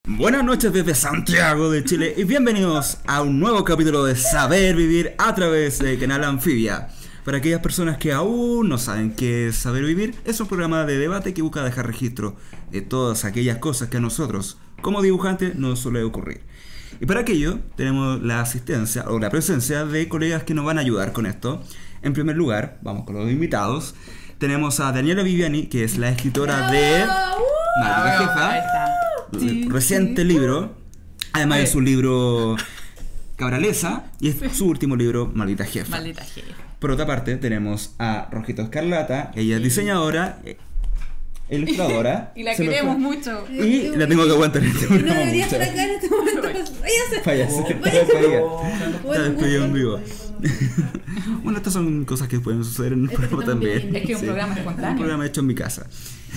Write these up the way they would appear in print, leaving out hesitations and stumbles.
Buenas noches desde Santiago de Chile y bienvenidos a un nuevo capítulo de Saber Vivir a través de Canal Anfibia. Para aquellas personas que aún no saben qué es Saber Vivir, es un programa de debate que busca dejar registro de todas aquellas cosas que a nosotros, como dibujantes, nos suele ocurrir. Y para aquello tenemos la asistencia o la presencia de colegas que nos van a ayudar con esto. En primer lugar, vamos con los invitados. Tenemos a Daniela Viviani, que es la escritora de Maldita Jefa. Reciente libro, además de su libro Cabraleza, y es su último libro, Maldita Jefa. Maldita Jefa. Por otra parte, tenemos a Rojito Escarlata, ella es diseñadora, ilustradora. Y la queremos mucho. Y la tengo que aguantar en este programa. No debería mucho. estar acá en este momento. Váyase, está despedida en vivo. Bueno, estas son cosas que pueden suceder en un programa también. Es que es un programa espontáneo. Un programa hecho en mi casa.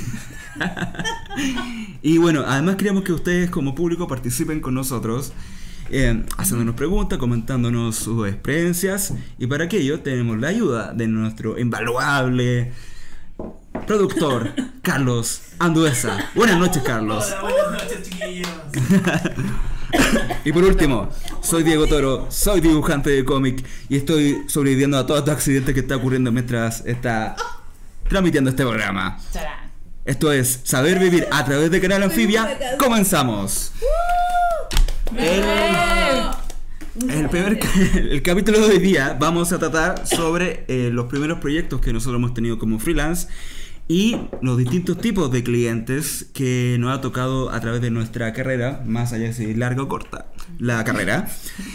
Y bueno, además queremos que ustedes como público participen con nosotros, haciéndonos preguntas, comentándonos sus experiencias. Y para aquello tenemos la ayuda de nuestro invaluable productor, Carlos Anduesa. Buenas noches, Carlos. Hola, buenas noches, chiquillos. Y por último, soy Diego Toro, soy dibujante de cómic y estoy sobreviviendo a todos estos accidentes que está ocurriendo mientras está transmitiendo este programa. Charán. Esto es Saber Vivir a través de Canal Anfibia. ¡Comenzamos! El capítulo de hoy día vamos a tratar sobre los primeros proyectos que nosotros hemos tenido como freelance y los distintos tipos de clientes que nos ha tocado a través de nuestra carrera, más allá de si larga o corta la carrera.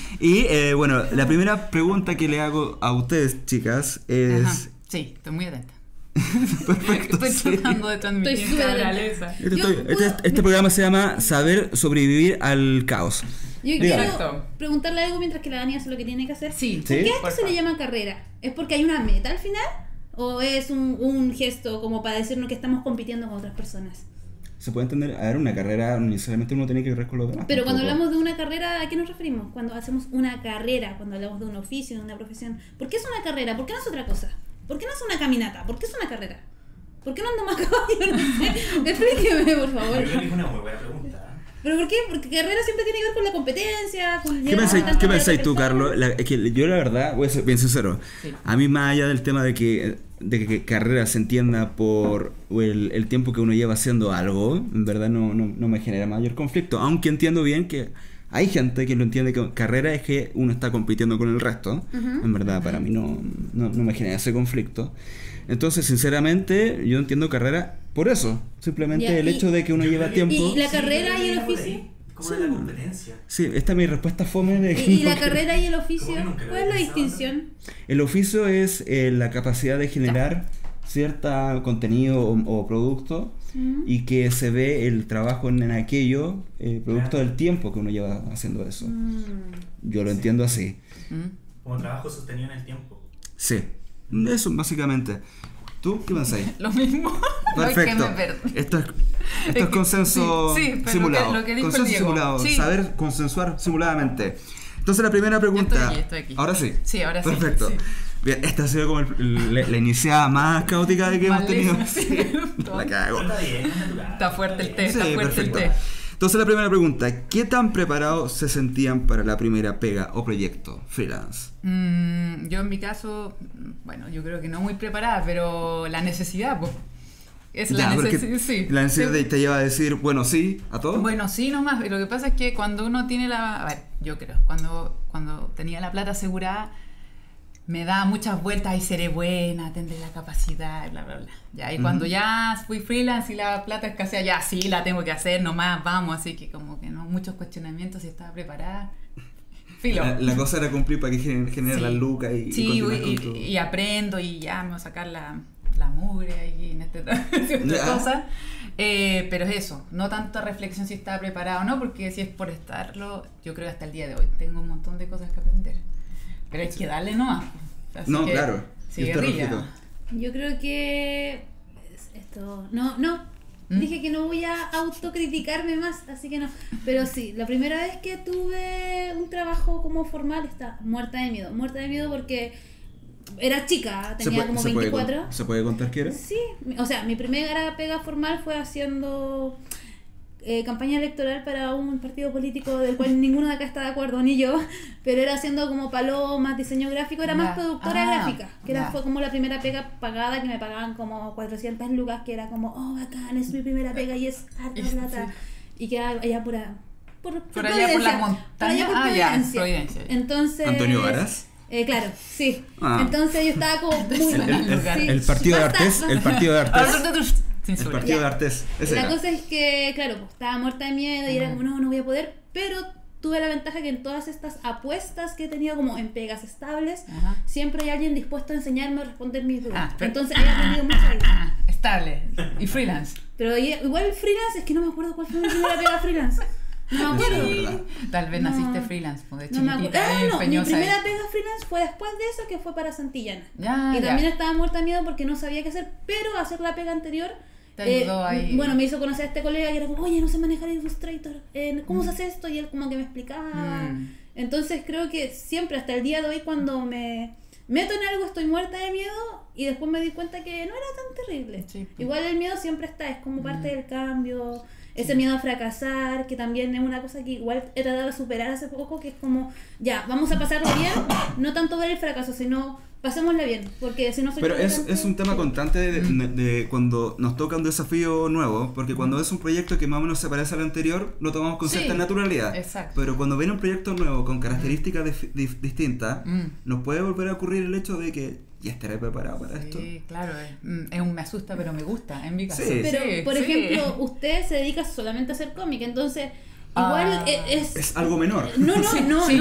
Y bueno, la primera pregunta que le hago a ustedes, chicas, es... Ajá. Sí, estoy muy atenta. Perfecto, Estoy tratando de transmitir Estoy súper cabraleza. Este programa se llama Saber Sobrevivir al Caos. Yo Diga. quiero preguntarle algo mientras que la Dani hace lo que tiene que hacer. Sí. ¿Por qué a esto por se le favor. llama carrera? ¿Es porque hay una meta al final? ¿O es un gesto como para decirnos que estamos compitiendo con otras personas? Se puede entender, a ver, una carrera no necesariamente uno tiene que ver con los demás. Pero cuando tampoco. hablamos de una carrera, ¿a qué nos referimos? Cuando hacemos una carrera, cuando hablamos de un oficio, de una profesión. ¿Por qué es una carrera? ¿Por qué no es otra cosa? ¿Por qué no es una caminata? ¿Por qué es una carrera? ¿Por qué no ando más caballo? No sé. Explíqueme, por favor. Yo creo que es una muy buena pregunta. ¿Pero por qué? Porque carrera siempre tiene que ver con la competencia, con ¿Qué llegar a tanta pensáis tú, persona. Carlos? Es que yo la verdad, voy a ser bien sincero, Sí. a mí más allá del tema de que carrera se entienda por el tiempo que uno lleva haciendo algo, en verdad no me genera mayor conflicto, aunque entiendo bien que hay gente que lo entiende que carrera es que uno está compitiendo con el resto. En verdad para mí no me genera ese conflicto. Entonces, sinceramente, yo entiendo carrera por eso. Simplemente Ya, el hecho de que uno lleva tiempo... ¿Y la carrera y el oficio? ¿Cómo es la competencia? Sí, esta es mi respuesta fome de que ¿Y no la creo. carrera y el oficio? ¿Cómo que nunca lo ¿Cuál es había la pensado, distinción? El oficio es la capacidad de generar cierto contenido o producto y que se ve el trabajo en aquello, producto del tiempo que uno lleva haciendo eso. Yo lo entiendo así. Como trabajo sostenido en el tiempo. Sí, eso básicamente. ¿Tú qué pensáis? Lo mismo. Perfecto. No, es que me perdí. Esto es consenso sí, pero simulado. lo que dijo el Consenso Diego. simulado. Sí. Saber consensuar simuladamente. Entonces la primera pregunta. Estoy aquí. Ahora sí. Sí, ahora sí. Perfecto. Sí. Bien, esta ha sido como la iniciada más caótica de que hemos tenido. Malísima, sí. La cago. Está bien, es natural. Está fuerte el té, Sí, está fuerte perfecto. el té. Entonces la primera pregunta, ¿qué tan preparados se sentían para la primera pega o proyecto freelance? Yo en mi caso, bueno, yo creo que no muy preparada, pero la necesidad, pues. Es la Ya, porque necesidad, sí. La necesidad Sí. te lleva a decir, bueno, sí, a todo. Bueno, sí, nomás. Lo que pasa es que cuando uno tiene la... A ver, yo creo, cuando tenía la plata asegurada, me daba muchas vueltas y seré buena, tendré la capacidad, bla, bla, bla. Ya, y cuando ya fui freelance y la plata escasea, ya sí, la tengo que hacer, nomás, vamos. Así que como que no, muchos cuestionamientos, si estaba preparada. Filo. La cosa era cumplir para que genere Sí. las lucas y Sí, continuar con tu... y aprendo y ya me voy a sacar la mugre ahí en otra Ya. cosa. Pero es eso, no tanta reflexión si estaba preparado o no, porque si es por estarlo, yo creo que hasta el día de hoy tengo un montón de cosas que aprender. Pero hay que darle nomás. Así No, que, claro. sí, Y usted, guerrilla. Rojito. Yo creo que esto no ¿Mm? dije que no voy a autocriticarme más, así que no, pero sí, la primera vez que tuve un trabajo como formal está muerta de miedo porque era chica, tenía como 24. ¿Se puede contar qué era? Sí, o sea, mi primera pega formal fue haciendo campaña electoral para un partido político del cual ninguno de acá está de acuerdo, ni yo, pero era haciendo como palomas, diseño gráfico, era más productora gráfica, que fue como la primera pega pagada, que me pagaban como 400 lucas, que era como, oh, bacán, es mi primera pega y es harta plata, y que era allá por allá por la montaña, Providencia. Entonces, Antonio Varas. Claro, sí. Entonces yo estaba como muy el partido de Artés, el partido de Artés. El partido de Artés. La cosa es que, claro, pues, estaba muerta de miedo y era como, no voy a poder, pero tuve la ventaja que en todas estas apuestas que he tenido como en pegas estables, siempre hay alguien dispuesto a enseñarme a responder mis dudas. Entonces he aprendido mucho ahí. Estable. Y freelance. Pero igual freelance, es que no me acuerdo cuál fue mi primera pega freelance. No me acuerdo. Tal vez naciste freelance, pues de no chiquitita. Mi primera pega freelance fue después de eso, que fue para Santillana. También estaba muerta de miedo porque no sabía qué hacer, pero hacer la pega anterior te ayudó ahí. Bueno, me hizo conocer a este colega que era como, oye, no sé manejar Illustrator, ¿cómo se hace esto? Y él como que me explicaba. Entonces creo que siempre, hasta el día de hoy, cuando me meto en algo estoy muerta de miedo y después me di cuenta que no era tan terrible. Sí. Igual el miedo siempre está, es como parte del cambio. Ese miedo a fracasar, que también es una cosa que igual he tratado de superar hace poco, que es como, ya, vamos a pasarlo bien, no tanto ver el fracaso, sino pasémosla bien, porque si no soy... Pero es un tema constante de cuando nos toca un desafío nuevo, porque cuando es un proyecto que más o menos se parece al anterior, lo tomamos con cierta naturalidad. Exacto. Pero cuando viene un proyecto nuevo con características distintas, nos puede volver a ocurrir el hecho de que ya estaré preparado para esto. Sí, claro, me asusta, pero me gusta, en mi caso. Sí. Pero, por ejemplo, usted se dedica solamente a hacer cómic, entonces... Igual es algo menor. No pongan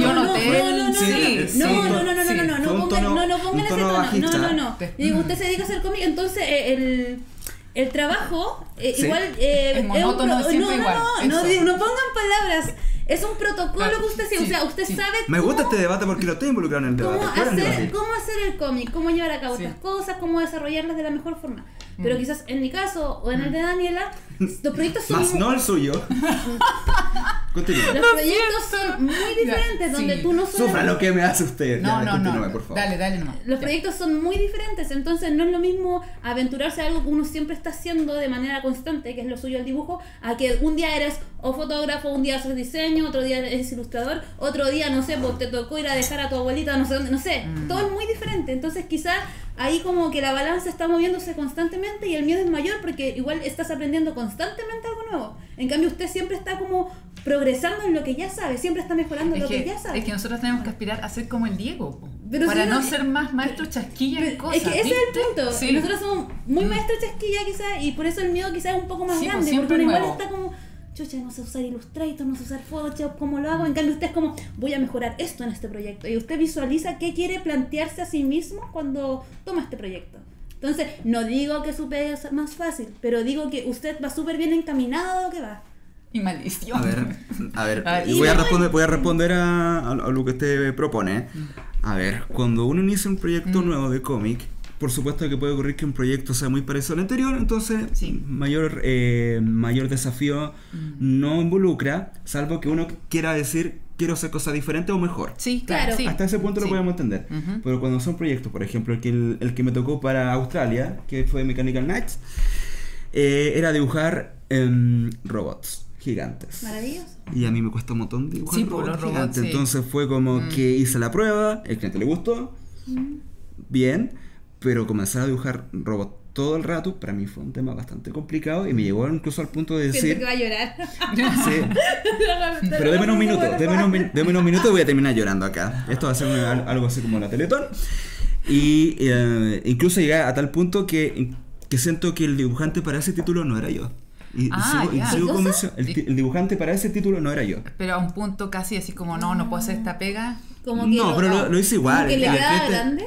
ese tono. No. Digo, usted se dedica a hacer cómic, entonces el trabajo igual es monótono, siempre igual. No pongan palabras. Es un protocolo que usted sigue, o sea, usted sabe Me gusta este debate porque lo estoy involucrado en el debate. Cómo hacer el cómic, cómo llevar a cabo estas cosas, cómo desarrollarlas de la mejor forma. Pero quizás en mi caso o en el de Daniela, los proyectos son... Más no el suyo. Continúa. Los proyectos son muy diferentes, donde tú no solo... Sufra lo que me hace usted. No, por favor. Dale nomás. Los proyectos son muy diferentes, entonces no es lo mismo aventurarse a algo que uno siempre está haciendo de manera constante, que es lo suyo el dibujo, a que un día eres o fotógrafo, un día haces diseño, otro día eres ilustrador, otro día, no sé, pues te tocó ir a dejar a tu abuelita no sé dónde, no sé. Todo es muy diferente, entonces quizás ahí como que la balanza está moviéndose constantemente y el miedo es mayor porque igual estás aprendiendo constantemente algo nuevo. En cambio usted siempre está como progresando en lo que ya sabe, siempre está mejorando lo que ya sabe. Es que nosotros tenemos que aspirar a ser como el Diego, pero para no ser más maestro chasquilla en cosas. Es que ese es el punto. Sí. Nosotros somos muy maestros chasquilla quizás y por eso el miedo quizás es un poco más grande, porque uno igual está como... Chucha, no sé usar Illustrator, no sé usar Photoshop, ¿cómo lo hago? En cambio usted es como, voy a mejorar esto en este proyecto. Y usted visualiza qué quiere plantearse a sí mismo cuando toma este proyecto. Entonces, no digo que su pega es más fácil, pero digo que usted va súper bien encaminado a lo que va. Y maldición. A ver, voy a responder a lo que usted propone. A ver, cuando uno inicia un proyecto nuevo de cómic, por supuesto que puede ocurrir que un proyecto sea muy parecido al anterior, entonces mayor desafío no involucra, salvo que uno quiera decir quiero hacer cosas diferentes o mejor. Sí, claro. Sí. Hasta ese punto lo podemos entender. Pero cuando son proyectos, por ejemplo, el que me tocó para Australia, que fue Mechanical Knights, era dibujar robots gigantes. Maravilloso. Y a mí me cuesta un montón dibujar robots gigantes. Entonces fue como que hice la prueba, el cliente le gustó, bien, pero comenzar a dibujar robots todo el rato, para mí fue un tema bastante complicado y me llevó incluso al punto de decir... Siento que va a llorar. Sí. Pero déme unos minutos y voy a terminar llorando acá. Esto va a ser algo así como la Teletón. Y incluso llegué a tal punto que siento que el dibujante para ese título no era yo. Y sigo convencido, el dibujante para ese título no era yo. Pero a un punto casi así como, no puedo hacer esta pega. Como que no, pero lo hice igual. ¿Como que le quedaba grande?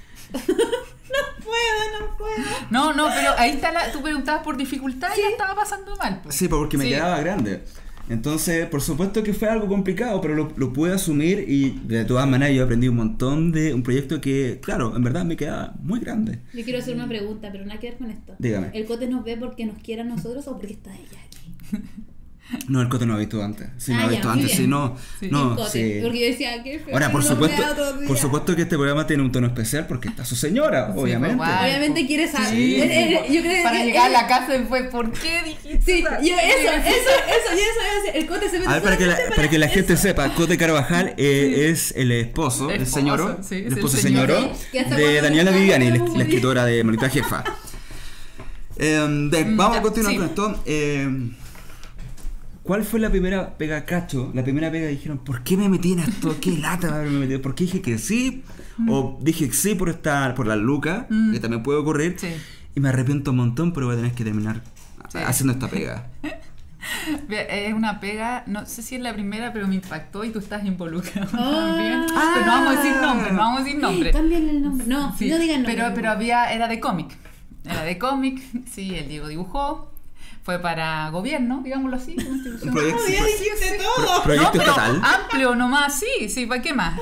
No puedo. No, pero ahí está tú preguntabas por dificultad y ya estaba pasando mal. Pues. Sí, porque me quedaba grande. Entonces, por supuesto que fue algo complicado, pero lo pude asumir y de todas maneras yo aprendí un montón de un proyecto que, claro, en verdad me quedaba muy grande. Yo quiero hacer una pregunta, pero nada que ver con esto. Dígame. ¿El Cote nos ve porque nos quiere a nosotros o porque está ella aquí? No, el Cote no lo he visto antes. Sí, no Ah, lo he ya, visto muy antes, bien. sí, no. Sí. No, Cote, sí. Porque yo decía, qué feo. Ahora, por que no supuesto, vea otro día. por supuesto que este programa tiene un tono especial porque está su señora, Sí, obviamente. pues, guay. Obviamente quiere saber. Sí, Yo creo para que- llegar a la casa después, ¿por qué dijiste? Sí, esa- yo eso, el Cote se mete A ver, para que solamente la gente eso. sepa, Cote Carvajal es el esposo, el Esposo, señor, sí, es el el esposo señor. señor Que hasta de cuando Daniela nos Viviani, casamos, la muy escritora de Maldita Jefa. Vamos ya, a continuar sí. con esto. ¿Cuál fue la primera pega, Cacho? La primera pega dijeron, ¿por qué me metí en esto? ¿Qué lata haberme metido? ¿Por qué dije que sí? O dije que sí por las lucas, que también puede ocurrir. Sí. Y me arrepiento un montón, pero voy a tener que terminar Sí. haciendo esta pega. Es una pega, no sé si es la primera, pero me impactó y tú estás involucrado Ah. también. Pero no vamos a decir nombre, Cámbiale el nombre. No, Sí, no digan nombre. pero era de cómic. Era de cómic, sí, el Diego dibujó. Fue para gobierno, digámoslo así. Una institución. Un proyecto, Ya dijiste todo. proyecto No, pero estatal. amplio nomás, sí, ¿para qué más?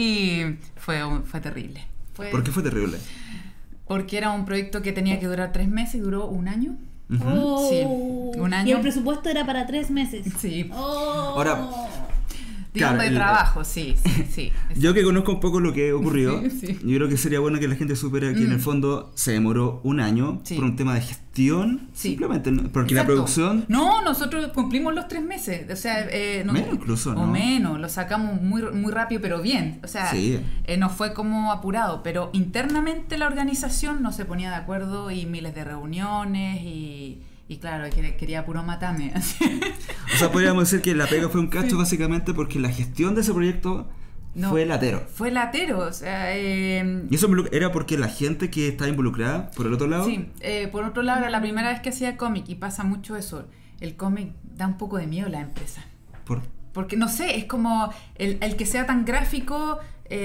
Y fue terrible. ¿Por qué fue terrible? Porque era un proyecto que tenía que durar 3 meses y duró 1 año. Ujú. Oh. Sí, un año. Y el presupuesto era para 3 meses. Sí, Oh. Ahora, digamos claro, de trabajo, sí. Yo que conozco un poco lo que ocurrió, Sí, sí. yo creo que sería bueno que la gente supiera que en el fondo se demoró 1 año Sí. por un tema de gestión, Sí. simplemente, ¿no? Porque la Exacto. producción... No, nosotros cumplimos los 3 meses. O sea, Menos incluso, o ¿no? menos, lo sacamos muy rápido, pero bien. O sea, Sí. no fue como apurado, pero internamente la organización no se ponía de acuerdo y miles de reuniones y claro, quería puro matarme. así. O sea, podríamos decir que la pega fue un cacho básicamente porque la gestión de ese proyecto No. fue latero. Fue latero, o sea, Y eso era porque la gente que estaba involucrada, por el otro lado... sí, por otro lado, era la primera vez que hacía cómic y pasa mucho eso. El cómic da un poco de miedo a la empresa. Porque no sé, es como el que sea tan gráfico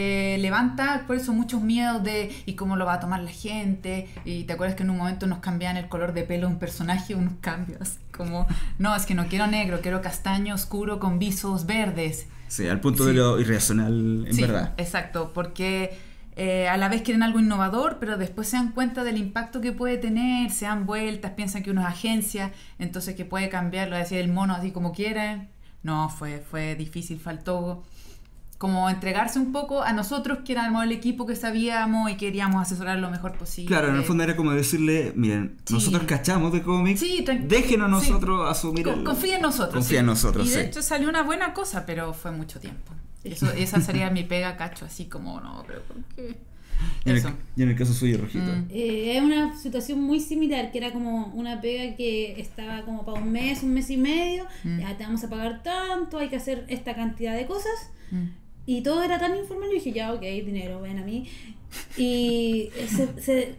levanta por eso muchos miedos de y cómo lo va a tomar la gente. Y te acuerdas que en un momento nos cambiaban el color de pelo de un personaje, unos cambios. Como, no, es que no quiero negro, quiero castaño oscuro con visos verdes. Sí, al punto Sí. de lo irracional, en Sí, verdad. exacto, porque a la vez quieren algo innovador, pero después se dan cuenta del impacto que puede tener, se dan vueltas, piensan que uno es agencia, entonces que puede cambiarlo, decir el mono así como quieran. No, fue difícil, faltó como entregarse un poco a nosotros, que éramos el equipo que sabíamos y queríamos asesorar lo mejor posible. Claro, en el fondo era como decirle, miren, Sí. nosotros cachamos de cómics, Sí, déjenos sí. nosotros asumir el... Confía en nosotros. Confía en nosotros, Y de sí. hecho salió una buena cosa, pero fue mucho tiempo. Esa sería mi pega, Cacho, así como, no, pero ¿por qué? Y Eso. en el caso suyo, Rojito. Es una situación muy similar, que era como una pega que estaba como para un mes y medio, ya te vamos a pagar tanto, hay que hacer esta cantidad de cosas, y todo era tan informal, yo dije, ya, ok, dinero, ven a mí, y se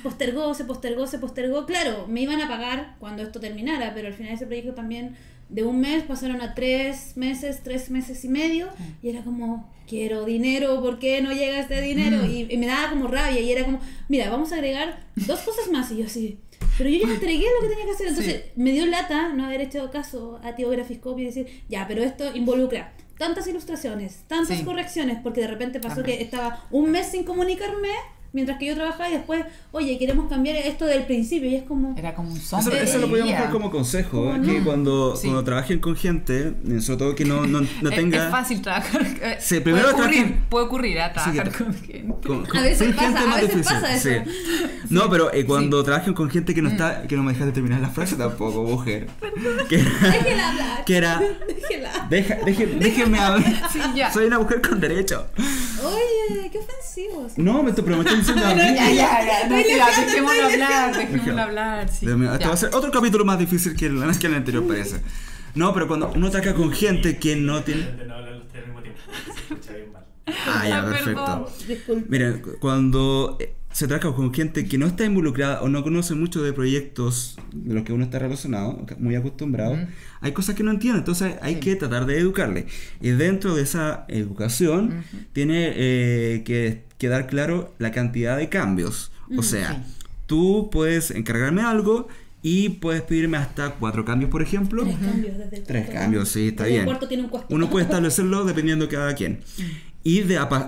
postergó, claro, me iban a pagar cuando esto terminara, pero al final ese proyecto también de un mes pasaron a 3 meses y medio, y era como, quiero dinero, ¿por qué no llega este dinero? Y me daba como rabia, y era como, mira, vamos a agregar 2 cosas más, y yo así, pero yo ya entregué lo que tenía que hacer, entonces me dio lata no haber hecho caso a Tío Grafiscopy y decir, ya, pero esto involucra tantas ilustraciones, tantas Sí. correcciones, porque de repente pasó También. que estaba un mes sin comunicarme mientras que yo trabajaba, y después, oye, queremos cambiar esto del principio, y es como... Era como un Eso, zombie. eso lo podríamos guía. dar como consejo, ¿Cómo que no? cuando Sí. trabajen con gente, sobre todo que no tenga... Es fácil trabajar. Sí, primero puede ocurrir a trabajar Sí, con gente. con A veces sin pasa, gente a más veces difícil, pasa eso. sí. No, pero cuando trabajen con gente que no está, que no me dejas de terminar la frase tampoco, mujer. Déjela hablar. Que era, Déjela. déjenme hablar. Sí, ya. Soy una mujer con derecho. Oye, qué ofensivos. No, me estoy diciendo a mí. Ya, no, Estoy ya, leseando, dejémoslo estoy hablar, leseando. dejémoslo hablar. Sí. Dios mío, este Ya. va a ser otro capítulo más difícil que el anterior, parece. No, pero cuando uno trabaja con gente que no tiene... De no hablar los tres al mismo tiempo, se escucha bien mal. Ah, ya, perfecto. Disculpe. Miren, cuando se trabaja con gente que no está involucrada o no conoce mucho de proyectos de los que uno está relacionado, muy acostumbrado, hay cosas que no entiende, entonces hay que tratar de educarle. Y dentro de esa educación tiene que quedar claro la cantidad de cambios. O sea, tú puedes encargarme algo y puedes pedirme hasta 4 cambios, por ejemplo. 3 cambios desde el 3 cuarto. cambios, sí, está Desde bien. El cuarto tiene un cuarto. Uno puede establecerlo dependiendo de cada quien. Y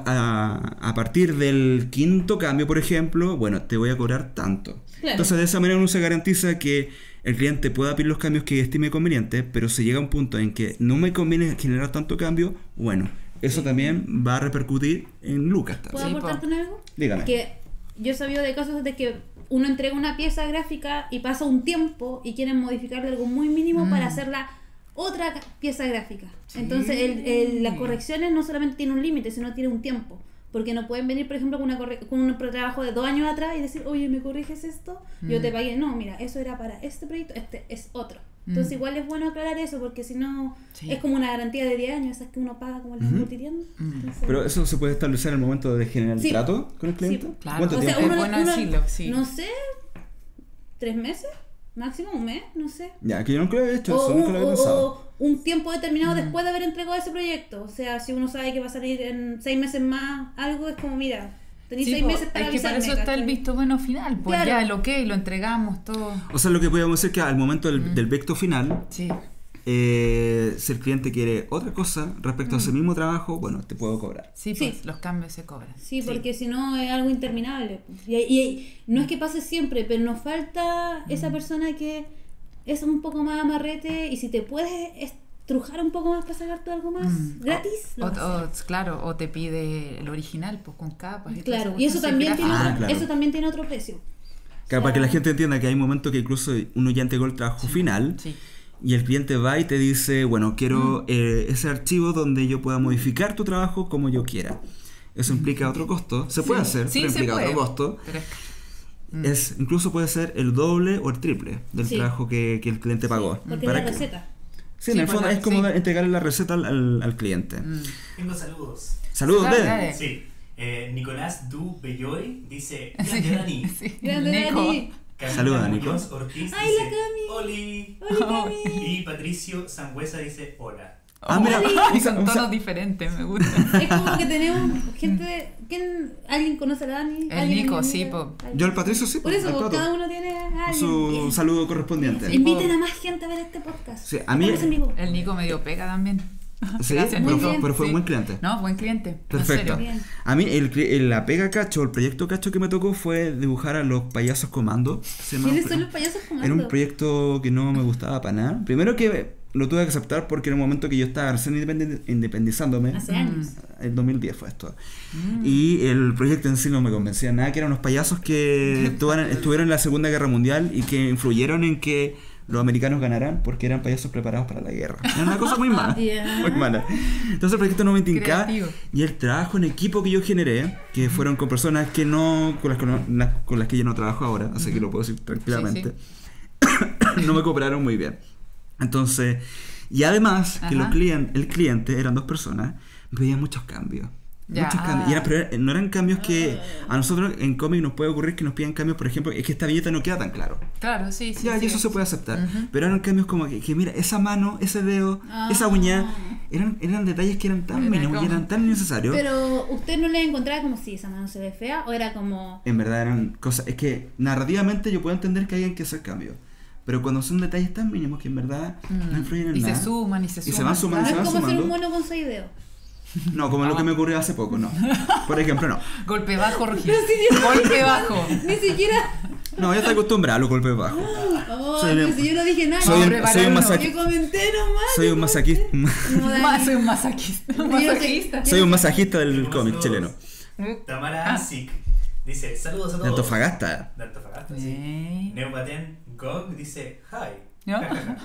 a partir del 5.º cambio, por ejemplo, bueno, te voy a cobrar tanto. Claro. Entonces de esa manera uno se garantiza que el cliente pueda pedir los cambios que estime conveniente, pero si llega a un punto en que no me conviene generar tanto cambio, bueno, eso también va a repercutir en lucas ¿Puedo también. Sí, aportarte en algo? Dígame. Que yo he sabido de casos de que uno entrega una pieza gráfica y pasa un tiempo y quieren modificarle algo muy mínimo para hacerla otra pieza gráfica. Sí. Entonces las correcciones no solamente tienen un límite, sino tienen un tiempo. Porque no pueden venir, por ejemplo, con un trabajo de 2 años atrás y decir, oye, ¿me corriges esto? Yo te pagué. No, mira, eso era para este proyecto, este es otro. Entonces igual es bueno aclarar eso, porque si no Sí. es como una garantía de 10 años, esas que uno paga como el multitienda. Entonces, Pero eso se puede establecer en el momento de generar el Sí. trato con el cliente. Sí. Claro. ¿Cuánto O sea, tiempo? es bueno decirlo, sí. No sé, 3 meses, máximo un mes, no sé. Ya, que yo nunca lo había hecho eso, nunca lo había pensado. O un tiempo determinado después de haber entregado ese proyecto. O sea, si uno sabe que va a salir en 6 meses más algo, es como, mira, tenéis Sí, 6 po, meses para es que para avisarme. eso está el ¿cachai? visto bueno final, pues Claro. ya el ok, lo entregamos todo. O sea, lo que podemos decir es que al momento del vecto final, Sí, si el cliente quiere otra cosa respecto a ese mismo trabajo, bueno, te puedo cobrar. sí, Sí. pues los cambios se cobran. Sí, porque si no es algo interminable. Y no es que pase siempre, pero nos falta esa persona que es un poco más amarrete y si te puedes estrujar un poco más para sacarte algo más gratis, lo vas a hacer. Claro, o te pide el original, pues con capas. Y Claro, todo y eso también, tiene Ah, otro, claro. eso también tiene otro precio. Claro, para que la gente entienda que hay momentos que incluso uno ya entregó el trabajo final Sí. y el cliente va y te dice, bueno, quiero ese archivo donde yo pueda modificar tu trabajo como yo quiera. Eso implica otro costo. Se puede hacer, Sí, pero se implica puede, otro costo. pero Incluso puede ser el doble o el triple del Sí. trabajo que el cliente pagó. Porque Para es la que- receta. Sí, en Sí, el pues fondo la- es como sí. entregarle la receta al cliente. Tengo saludos. Saludos, Dale, Ben. dale. Sí. Nicolás Du Belloy dice: Sí, Grande Dani. sí. Grande Nico. Dani. Camila Saluda, Nico. Muñoz Ortiz Ay, dice: la Cami. Oli. Hola, Cami. Y Patricio Sangüesa dice: Hola. Ah, mira, Y son o sea- tonos diferentes, me gusta. Es como que tenemos gente. ¿Alguien conoce a la Dani? El ¿Alguien Nico, en mi sí, vida? po. ¿Alguien? Yo al Patricio sí, Por po, eso, al po, Pato. cada uno tiene a alguien. Su Bien. saludo correspondiente. Inviten a más gente a ver este podcast. Sí, a mí- Estamos en vivo. El Nico me dio pega también. Sí, Gracias, pero, Nico. pero fue un Sí. buen cliente. No, buen cliente. en Perfecto. serio. Bien. A mí la pega cacho, el proyecto cacho que me tocó fue dibujar a los payasos comando. Se llamaba ¿Quiénes un son pro- los payasos comando? Era un proyecto que no me gustaba para nada. Primero que lo tuve que aceptar porque era un momento que yo estaba recién independizándome. Hace años. El 2010 fue esto. Y el proyecto en sí no me convencía nada, que eran unos payasos que estuvieron en la Segunda Guerra Mundial y que influyeron en que los americanos ganaran porque eran payasos preparados para la guerra. Era una cosa muy mala. Ya. Muy mala. Entonces el proyecto no me tincaba. Creativo. Y el trabajo en equipo que yo generé, que fueron con personas que no con las que yo no trabajo ahora, así que lo puedo decir tranquilamente, no me cooperaron muy bien. Entonces, y además que Ajá. el cliente eran 2 personas, me pedían muchos cambios. Ya. Muchos cambios. Y pero no eran cambios que a nosotros en cómic nos puede ocurrir que nos pidan cambios, por ejemplo, es que esta viñeta no queda tan claro. Claro, sí, sí. Ya, sí. y eso se puede aceptar. Pero eran cambios como que mira, esa mano, ese dedo, Ah. esa uña, eran detalles que eran tan Era mínimos y como- eran tan necesarios. Pero usted no le encontraba como si esa mano se ve fea o era como. En verdad eran cosas. Es que narrativamente yo puedo entender que hayan que hacer cambios. Pero cuando son detalles tan mínimos que en verdad no influyen en Y nada. se suman, y se Y suman. se van sumando, No se es van como hacer un sumando. mono con 6 dedos. No, como lo que me ocurrió hace poco, no. Por ejemplo, no. Golpe bajo, Rogelio. Golpe bajo. Ni siquiera. No, ya estoy acostumbrado a los golpes bajos. Oh, Soy pero un- si yo no dije nada. Soy un, prepararon soy un uno. masaqui- Yo comenté nomás. soy un masaquista. No, Dani. Soy un masajista. Un Yo sé- masajista. Soy un masajista del Tenemos cómic saludos. chileno. Tamara Asik dice: Saludos a De todos. Antofagasta. De Antofagasta, sí. Bien. Neubaten Gog dice: Hi. ¿No?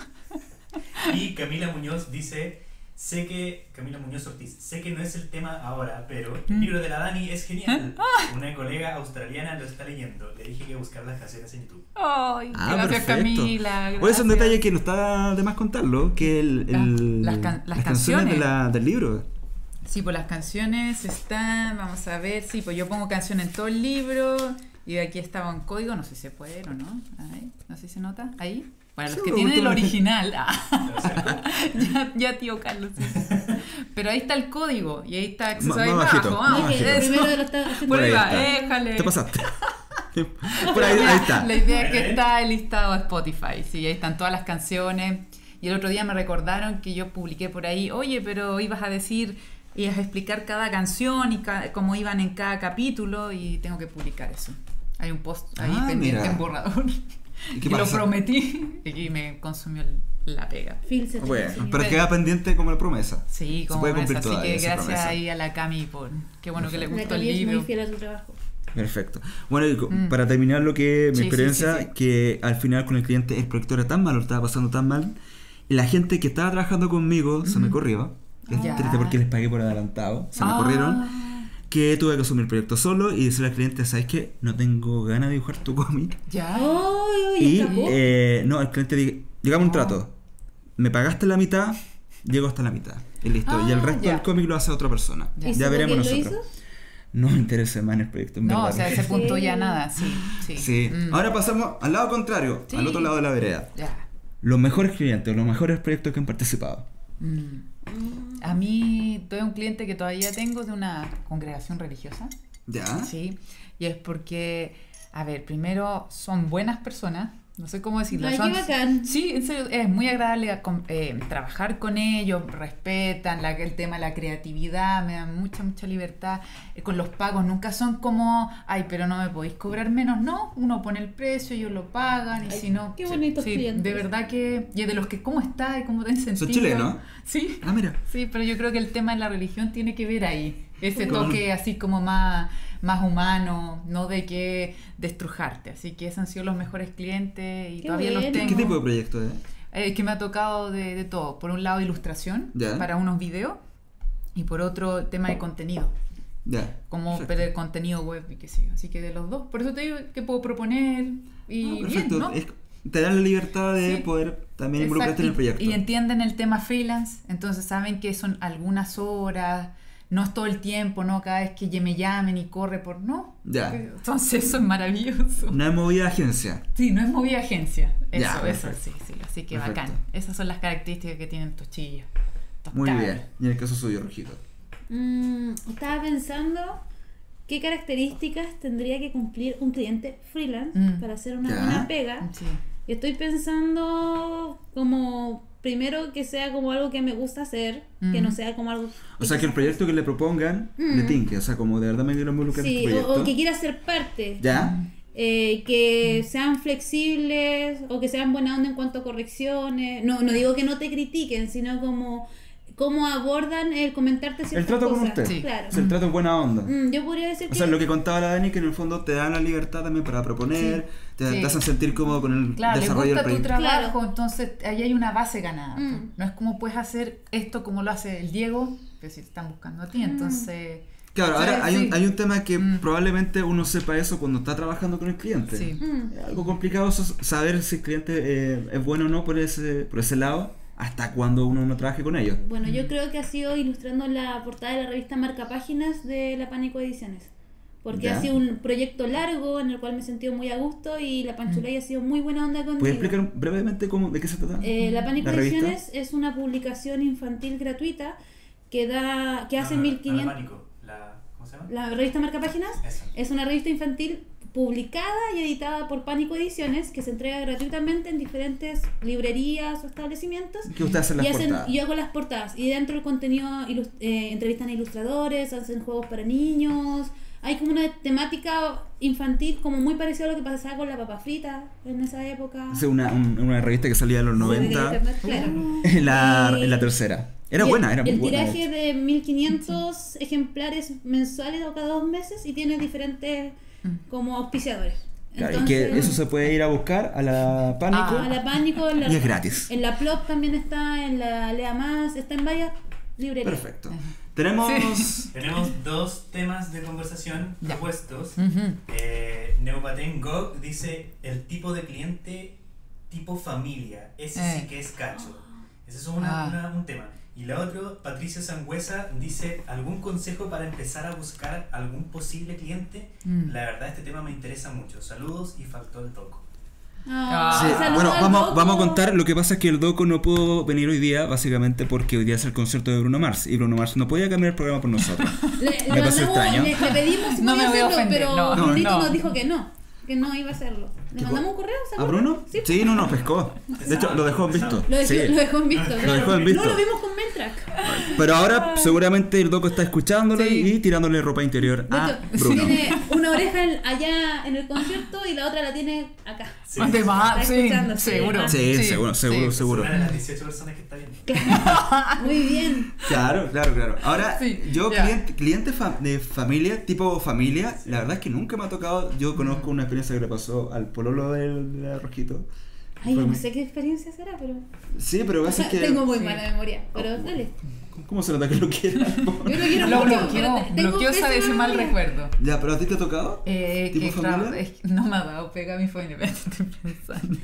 Y Camila Muñoz dice: Camila Muñoz Ortiz, sé que no es el tema ahora, pero el libro de la Dani es genial. Una colega australiana lo está leyendo. Le dije que buscar las canciones en YouTube. Ay, Ah, gracias, perfecto. Camila. Oye, es un gracias. detalle que no está de más contarlo, que Las las canciones canciones. del libro. Sí, pues las canciones están, vamos a ver, sí, pues yo pongo canción en todo el libro y aquí estaba un código, no sé si se puede ver o no, ahí, no sé si se nota, ahí. Para los Sí, que me tienen el gustó la- original, Lo acerco. ya tío Carlos. Sí. Pero ahí está el código y ahí está acceso Más ahí bajito, abajo. más No, Vamos, es que bajito. primero eso. lo está haciendo. Por ahí ahí va, está. déjale. Te pasaste. Por ahí, ahí está. La idea es que está el listado de Spotify, sí, ahí están todas las canciones. Y el otro día me recordaron que yo publiqué por ahí, oye, pero ibas a explicar cada canción y cómo iban en cada capítulo y tengo que publicar eso. Hay un post ahí Ah, pendiente mira. en borrador. ¿Y qué Y lo pasa? prometí y me consumió la pega. Phil se Bueno, consumió. pero queda pendiente como la promesa. Sí, Se como puede promesa. cumplir Así todavía que esa gracias promesa. ahí a la Cami por qué bueno que le La gustó el Cami es libro. muy fiel a su trabajo. Perfecto. Bueno, y para terminar lo que mi Sí, experiencia, sí. que al final con el cliente el proyecto era tan malo, lo estaba pasando tan mal, y la gente que estaba trabajando conmigo se me corrió. Es Ya. triste porque les pagué por adelantado, se me Ah. corrieron, que tuve que asumir el proyecto solo y decirle al cliente, ¿sabes qué? No tengo ganas de dibujar tu cómic. Ya. ¡Oh! Y escapó. no, el cliente llegamos a un trato. Me pagaste la mitad, llego hasta la mitad. Y listo. Y el resto ya. del cómic lo hace otra persona. Ya. ¿Y Ya eso veremos por qué lo nosotros. hizo? No me interesa más en el proyecto, en No, verdad. o sea, ese punto ya nada, sí. Sí. Sí. Mm. Ahora pasamos al lado contrario, Sí. al otro lado de la vereda. Ya. Los mejores clientes, los mejores proyectos que han participado. A mí, tuve un cliente que todavía tengo de una congregación religiosa. ¿Ya? Sí. Y es porque, a ver, primero son buenas personas. No sé cómo decirlo. Ay, son, qué bacán. Sí, en serio, es muy agradable trabajar con ellos, respetan el tema de la creatividad, me dan mucha libertad. Con los pagos nunca son como, ay, pero no me podéis cobrar menos. No, uno pone el precio, ellos lo pagan, y Ay, si no... qué bonitos sí, clientes. de verdad que... Y de los que, ¿cómo está? ¿Y cómo te han sentido? chilenos? Sí. Ah, mira. Sí, pero yo creo que el tema de la religión tiene que ver ahí. Ese Con- toque así como más humano, no de que destrujarte. Así que esos han sido los mejores clientes y Qué todavía los bueno. tengo. ¿Qué tipo de proyecto es? Que me ha tocado de todo. Por un lado, ilustración Ya. para unos videos y por otro, tema de contenido. Ya. Como Perfecto. el contenido web y qué sé yo. Así que de los dos. Por eso te digo que puedo proponer y Ah, bien, perfecto. ¿no? Te dan la libertad de Sí. poder también Exacto, involucrarte en el proyecto. y entienden el tema freelance, entonces saben que son algunas horas, no es todo el tiempo, no cada vez que me llamen y corre por no. Ya. Entonces eso es maravilloso. No es movida de agencia. Sí, no es movida agencia. Eso, Ya, eso, perfecto. sí. Así que Perfecto. bacán. Esas son las características que tienen estos chillos. estos Muy cabros. bien. Y en el caso suyo, Rojito. Estaba pensando qué características tendría que cumplir un cliente freelance para hacer una Ya. buena pega. Sí. Y estoy pensando como primero que sea como algo que me gusta hacer, que no sea como algo... O sea, que el proyecto que le propongan le tinque. O sea, como de verdad me quiero involucrar en Sí, este proyecto. o que quiera ser parte. ¿Ya? Que sean flexibles o que sean buena onda en cuanto a correcciones. No digo que no te critiquen, sino como cómo abordan el comentarte ciertas El trato con cosas. usted. Sí. Claro. O sea, el trato es buena onda. Yo podría decir O que... sea, lo que contaba la Dani, que en el fondo te dan la libertad también para proponer, te Sí. hacen sentir cómodo con el Claro, le desarrollo gusta del tu proyecto. trabajo, Claro. entonces ahí hay una base ganada. Mm. No es como puedes hacer esto como lo hace el Diego, que si te están buscando a ti, entonces... Claro, ahora Sí. hay un tema que Mm. probablemente uno sepa eso cuando está trabajando con el cliente. Sí. Es algo complicado saber si el cliente es bueno o no por ese lado, hasta cuando uno no trabaje con ellos. Bueno, yo creo que ha sido ilustrando la portada de la revista Marca Páginas de La Pánico Ediciones. Porque Ya. ha sido un proyecto largo en el cual me he sentido muy a gusto y la Panchulay ha sido muy buena onda conmigo. ¿Puedes explicar brevemente de qué se trata? La Pánico ¿La revista? Ediciones es una publicación infantil gratuita que hace No, 1500... Pánico, ¿cómo se llama? La revista Marca Páginas Eso. es una revista infantil publicada y editada por Pánico Ediciones que se entrega gratuitamente en diferentes librerías o establecimientos. Que usted hace las Y portadas. yo hago las portadas y dentro del contenido entrevistan a ilustradores, hacen juegos para niños. Hay como una temática infantil como muy parecida a lo que pasaba con la papa frita en esa época. Es una revista que salía en los 90 De internet, claro. en la tercera. Era Y buena, era muy el buena. tiraje de 1500 ejemplares mensuales o cada 2 meses y tiene diferentes como auspiciadores. Claro, y que eso se puede ir a buscar a la Pánico. a la Pánico, en la, Y es gratis. En la Plop también está, en la Lea Más, está en varias librerías. Perfecto. Tenemos... Tenemos 2 temas de conversación Ya. propuestos. Ujú. Neupaten Gog dice el tipo de cliente tipo familia. Ese sí que es cacho. Ese es un tema. Y la otra, Patricia Sangüesa dice ¿algún consejo para empezar a buscar algún posible cliente? La verdad este tema me interesa mucho. Saludos y faltó el toco. Sí, saludos bueno, al vamos Doco. a contar. Lo que pasa es que el Doco no pudo venir hoy día, básicamente porque hoy día es el concierto de Bruno Mars. Y Bruno Mars no podía cambiar el programa por nosotros. Le Me pasó extraño. le pedimos si No podía me voy a hacerlo, ofender, pero no, Brunito no. nos dijo que no iba a hacerlo. ¿Le ¿Qué mandamos un correo? ¿Se ¿A acuerdan? Bruno? Sí. Sí, no, pescó. De hecho, lo dejó en visto. Lo dejó, Sí. lo dejó en visto. Lo dejó en visto. No, lo vimos con mail track. Pero ahora seguramente el Doco está escuchándole Sí. y tirándole ropa interior De a hecho, Bruno. tiene una oreja allá en el concierto y la otra la tiene acá. Sí. ¿Dónde va? Está Sí, escuchando, sí. seguro. Ah. Sí, Sí, seguro. Es seguro. una de las 18 personas que está viendo. Muy bien. Claro. Ahora, Sí, yo ya. cliente de familia, tipo familia, la verdad es que nunca me ha tocado. Yo conozco una experiencia que le pasó al pololo del Rojito. Ay, Fue no muy- sé qué experiencia será, pero. Sí, pero es que... Tengo muy Sí. mala memoria. Pero dale. ¿Cómo se nota que lo quiera? Yo lo quiero Lo mucho, bloqueó, pero tengo bloqueó esa de ese pésima mal memoria. recuerdo. Ya, pero ¿a ti te ha tocado? ¿Tipo Que familia? claro, es que no me ha dado pega a mi familia, pero estoy pensando.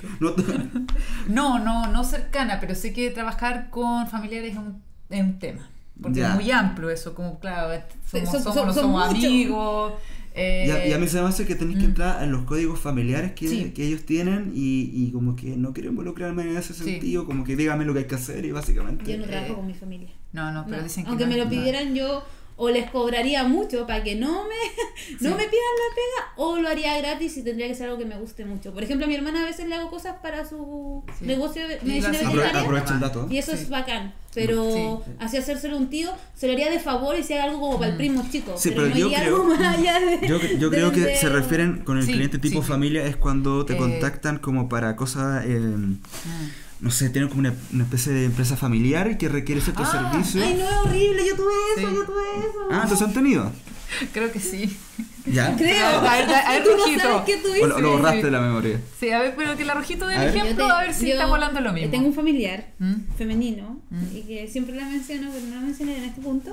No, No cercana, pero sé que trabajar con familiares es un tema. Porque Ya. es muy amplio eso, como claro, Son somos muchos. amigos. y a mí se me hace que tenéis que entrar en los códigos familiares que, Sí. que ellos tienen y como que no quiero involucrarme en ese Sí. sentido, como que dígame lo que hay que hacer y básicamente... Yo no trabajo con mi familia. No, pero No, dicen que aunque no. me lo no. pidieran yo o les cobraría mucho para que no me pidan la pega o lo haría gratis y tendría que ser algo que me guste mucho. Por ejemplo, a mi hermana a veces le hago cosas para su Sí. negocio de Y medicina lo hace- veterinaria Aprovecha el dato. y eso Sí. es bacán. Pero Sí. así hacérselo a un tío se lo haría de favor y si hay algo como para el primo chico. Sí, pero pero no yo iría creo- algo más allá de. Yo de creo que vender- se refieren con el Sí, cliente tipo sí. familia es cuando te Eh, contactan como para cosas, no sé, tienen como una especie de empresa familiar que requiere ciertos Ah, servicios. Ay, no es horrible, yo tuve eso, Sí. yo tuve eso. Ah, entonces han tenido. Creo que sí. Ya. Creo. A ver, Tú no Rojito. sabes qué tuviste. O lo borraste Sí. de la memoria. Sí, a ver, pero que la Rojito dé A el ver. ejemplo, a ver si estamos hablando de lo mismo. Tengo un familiar ¿Mm? femenino y que siempre la menciono, pero no la mencioné en este punto.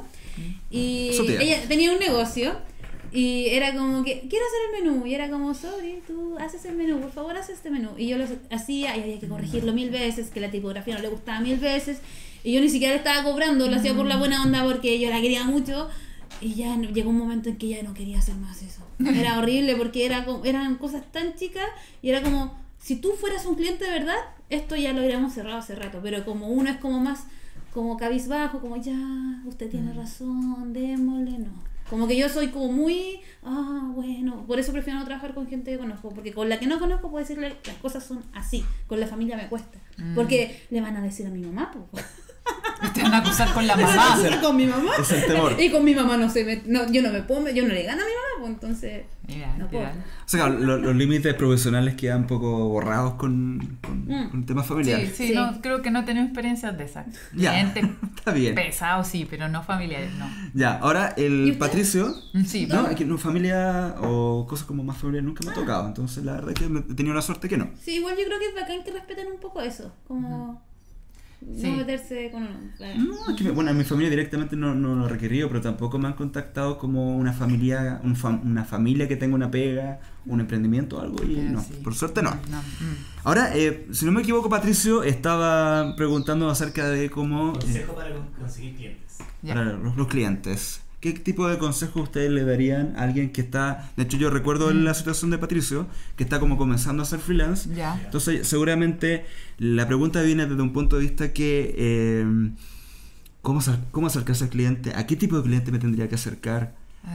Y Su tía. ella tenía un negocio y era como que quiero hacer el menú y era como, sorry, tú haces el menú, por favor haz este menú. Y yo lo hacía y había que corregirlo 1000 veces, que la tipografía no le gustaba 1000 veces y yo ni siquiera le estaba cobrando, lo hacía por la buena onda porque yo la quería mucho. Y ya llegó un momento en que ya no quería hacer más eso. Era horrible porque eran cosas tan chicas y era como, si tú fueras un cliente de verdad, esto ya lo habríamos cerrado hace rato. Pero como uno es como más, como cabizbajo, como ya, usted tiene razón, démosle, no. Como que yo soy como muy, bueno, por eso prefiero no trabajar con gente que conozco, porque con la que no conozco puedo decirle las cosas son así, con la familia me cuesta. Porque le van a decir a mi mamá, pues. Te van a acusar con la Me van a mamá. acusar con mi mamá. Es el temor. Y con mi mamá no sé, yo no le gano a mi mamá, pues entonces Mira, no puedo. mira. O sea, los límites profesionales quedan un poco borrados con temas familiares. Sí, Sí. no, creo que no he tenido experiencias de esas. Ya, Clientes está bien. pesados, sí, pero no familiares, no. Ya, ahora ¿Y el usted? Patricio. Sí, No, es que no, familia o cosas como más familiares nunca me ha tocado. Entonces, la verdad es que he tenido la suerte que no. Sí, igual yo creo que es bacán que respeten un poco eso, como Sí. no meterse con uno. Claro. No, es que bueno, en mi familia directamente no lo he requerido, pero tampoco me han contactado como una familia, una familia que tenga una pega, un emprendimiento o algo. Y pero no, sí. por suerte no. Mm. Ahora, si no me equivoco, Patricio estaba preguntando acerca de cómo Consejo para conseguir clientes. Ya. para los clientes. ¿Qué tipo de consejo ustedes le darían a alguien que está, de hecho yo recuerdo la situación de Patricio, que está como comenzando a ser freelance? Ya. Entonces seguramente la pregunta viene desde un punto de vista que ¿cómo acercarse al cliente? ¿A qué tipo de cliente me tendría que acercar?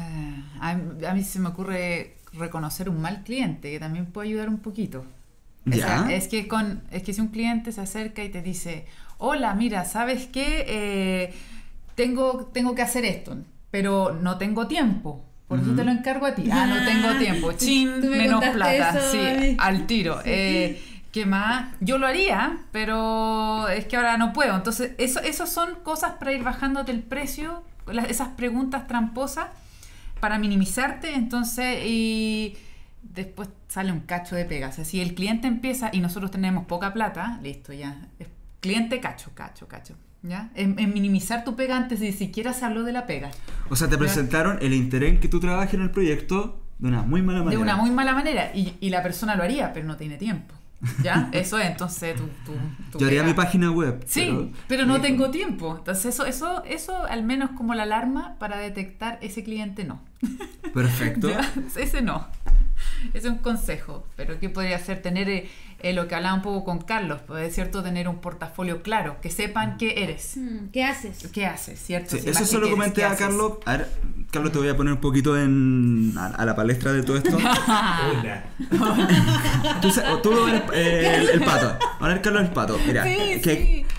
A mí se me ocurre reconocer un mal cliente, que también puede ayudar un poquito. O ¿Ya? sea, es que si un cliente se acerca y te dice, hola, mira, ¿sabes qué? Tengo que hacer esto, pero no tengo tiempo. Por eso te lo encargo a ti. No tengo tiempo. Chin, Tú me menos contaste plata. eso Sí, a mí. al tiro. ¿Qué más? Yo lo haría, pero es que ahora no puedo. Entonces, eso son cosas para ir bajándote el precio, esas preguntas tramposas para minimizarte. Entonces, y después sale un cacho de pega. O sea, si el cliente empieza y nosotros tenemos poca plata, listo, ya. Es cliente cacho. ¿Ya? En minimizar tu pega antes de siquiera se habló de la pega. O sea, te presentaron el interés en que tú trabajes en el proyecto de una muy mala manera. De una muy mala manera. Y la persona lo haría, pero no tiene tiempo. ¿Ya? Eso es, entonces tú Yo haría pega. mi página web. Sí, pero no tengo tiempo. Entonces eso al menos como la alarma para detectar ese cliente no. Perfecto. ¿Ya? Ese no. Ese es un consejo. Pero ¿qué podría ser? Tener lo que hablaba un poco con Carlos, pues es cierto, tener un portafolio claro, que sepan qué eres, ¿Qué haces? qué haces, ¿cierto? Sí, Si eso más se que lo quieres, comenté ¿qué a haces? Carlos. A ver, Carlos, te voy a poner un poquito a la palestra de todo esto. Hola. Tú lo eres el pato. Ahora el Carlos es el pato. Mira, Sí, que sí.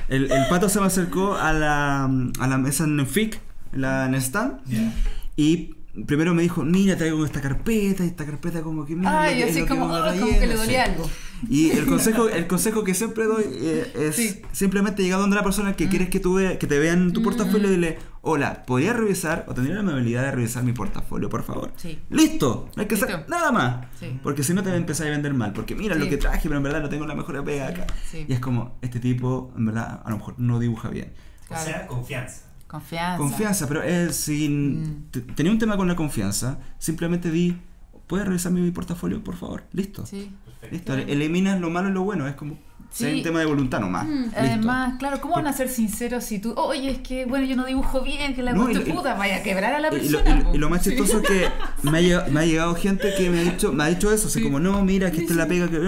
El pato se me acercó a la mesa en FIC, en el stand, Ya. y primero me dijo, mira, traigo esta carpeta, y esta carpeta como que mira. Ay, lo que- así lo como, me como relleno, que le dolía sí. algo. Y el consejo que siempre doy es Sí. simplemente llegar donde la persona que quieres que te vean tu portafolio y dile, hola, ¿podría revisar o tendría la amabilidad de revisar mi portafolio, por favor? Sí. ¡Listo! No hay que hacer Listo. nada más. Sí. Porque si no te va a empezar a vender mal. Porque mira Sí. lo que traje, pero en verdad no tengo la mejor pega acá. Sí. Y es como, este tipo, en verdad, a lo mejor no dibuja bien. Claro. O sea, confianza. Confianza. Confianza, pero sin tenía un tema con la confianza, simplemente di, ¿puedes revisar mi portafolio, por favor? Listo. Sí. Perfecto. Listo. Eliminas lo malo y lo bueno. Es como, Sí. es un tema de voluntad nomás. Listo. Además, claro, ¿cómo van a ser sinceros si tú, oye, es que, bueno, yo no dibujo bien, que la No, cuestión y- puta, vaya a quebrar a la Y lo, persona? y lo más Sí. chistoso es que me ha llegado gente que me ha dicho eso, así Sí. como, no, mira, aquí está la pega que...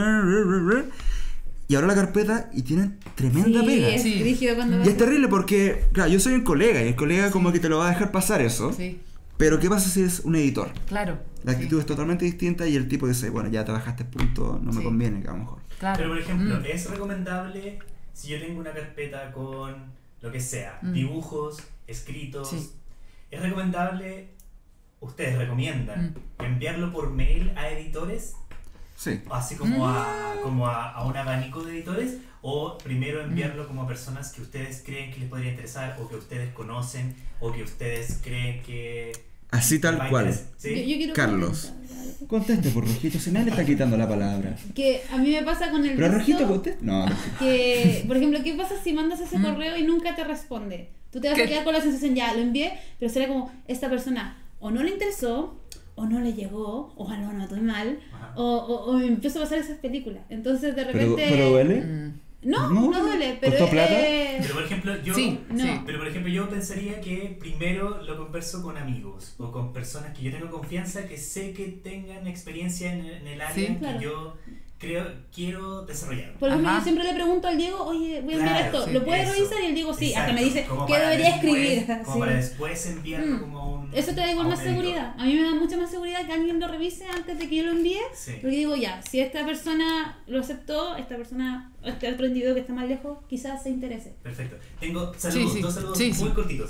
Y ahora la carpeta y tienen tremenda Sí, pega. es Sí. rígido cuando Y es terrible porque, claro, yo soy un colega y el colega como que te lo va a dejar pasar eso. Sí, Pero ¿qué pasa si es un editor? claro. La actitud Sí, es totalmente distinta y el tipo dice, bueno, ya te bajaste punto, no me Sí. conviene, que a lo mejor. claro. Pero por ejemplo, Mm. es recomendable si yo tengo una carpeta con lo que sea, Mm. dibujos, escritos, Sí. es recomendable, ustedes recomiendan enviarlo por mail a editores, Sí. así como a un abanico de editores, o primero enviarlo como a personas que ustedes creen que les podría interesar, o que ustedes conocen, o que ustedes creen que Así tal les va a cual. interesar. ¿Sí? Yo quiero Carlos. comentar algo. Conteste por Rojito, si nadie le está quitando la palabra. Que a mí me pasa con el Pero resto Rojito, conteste. No, que, por ejemplo, ¿qué pasa si mandas ese correo y nunca te responde? Tú te vas a ¿Qué? quedar con la sensación, ya, lo envié, pero será como, esta persona o no le interesó, o no le llegó, o lo anotó mal, Ajá. o me empiezo a pasar esas películas. Entonces, de repente... pero duele. Mm. No, ¿No? no duele, pero... ¿Costó plata? Pero por ejemplo, yo Sí, No. sí. Pero por ejemplo, yo pensaría que primero lo converso con amigos o con personas que yo tengo confianza, que sé que tengan experiencia en el área Sí, que claro. yo quiero desarrollar. Por ejemplo, Ajá. yo siempre le pregunto al Diego, oye, voy a enviar Claro, esto, sí, ¿lo puedes eso. revisar? Y el Diego sí, hasta Exacto, me dice, como ¿qué para debería después- escribir? Como Sí. para después enviarlo Mm. como a un. Eso te da igual a un más editor. seguridad. A mí me da mucha más seguridad que alguien lo revise antes de que yo lo envíe. Sí. Porque digo, ya, si esta persona lo aceptó, esta persona, este otro individuo que está más lejos, quizás se interese. Perfecto. Tengo saludos, Sí, sí. dos saludos Sí, muy sí. cortitos.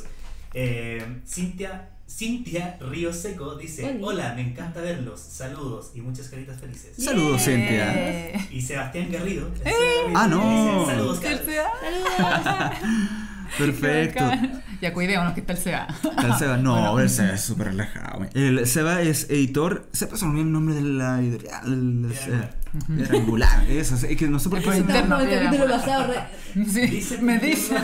Cintia Río Seco dice: Hola. Hola, me encanta verlos. Saludos y muchas caritas felices. Saludos, Cintia. Eh, Y Sebastián Garrido. Ah, no. Dice, saludos, Carlos. ¡Saludos! Perfecto. Ya cuidémonos que está el CEA. El Seba, no, el Seba es súper relajado. El Seba es editor. Seba se me olvidó el nombre de la editorial. Piedra Angular. Eso, es que no sé por qué. Por interno. Estamos en el Piedra capítulo Angular. pasado. Sí, Dice me tu dice.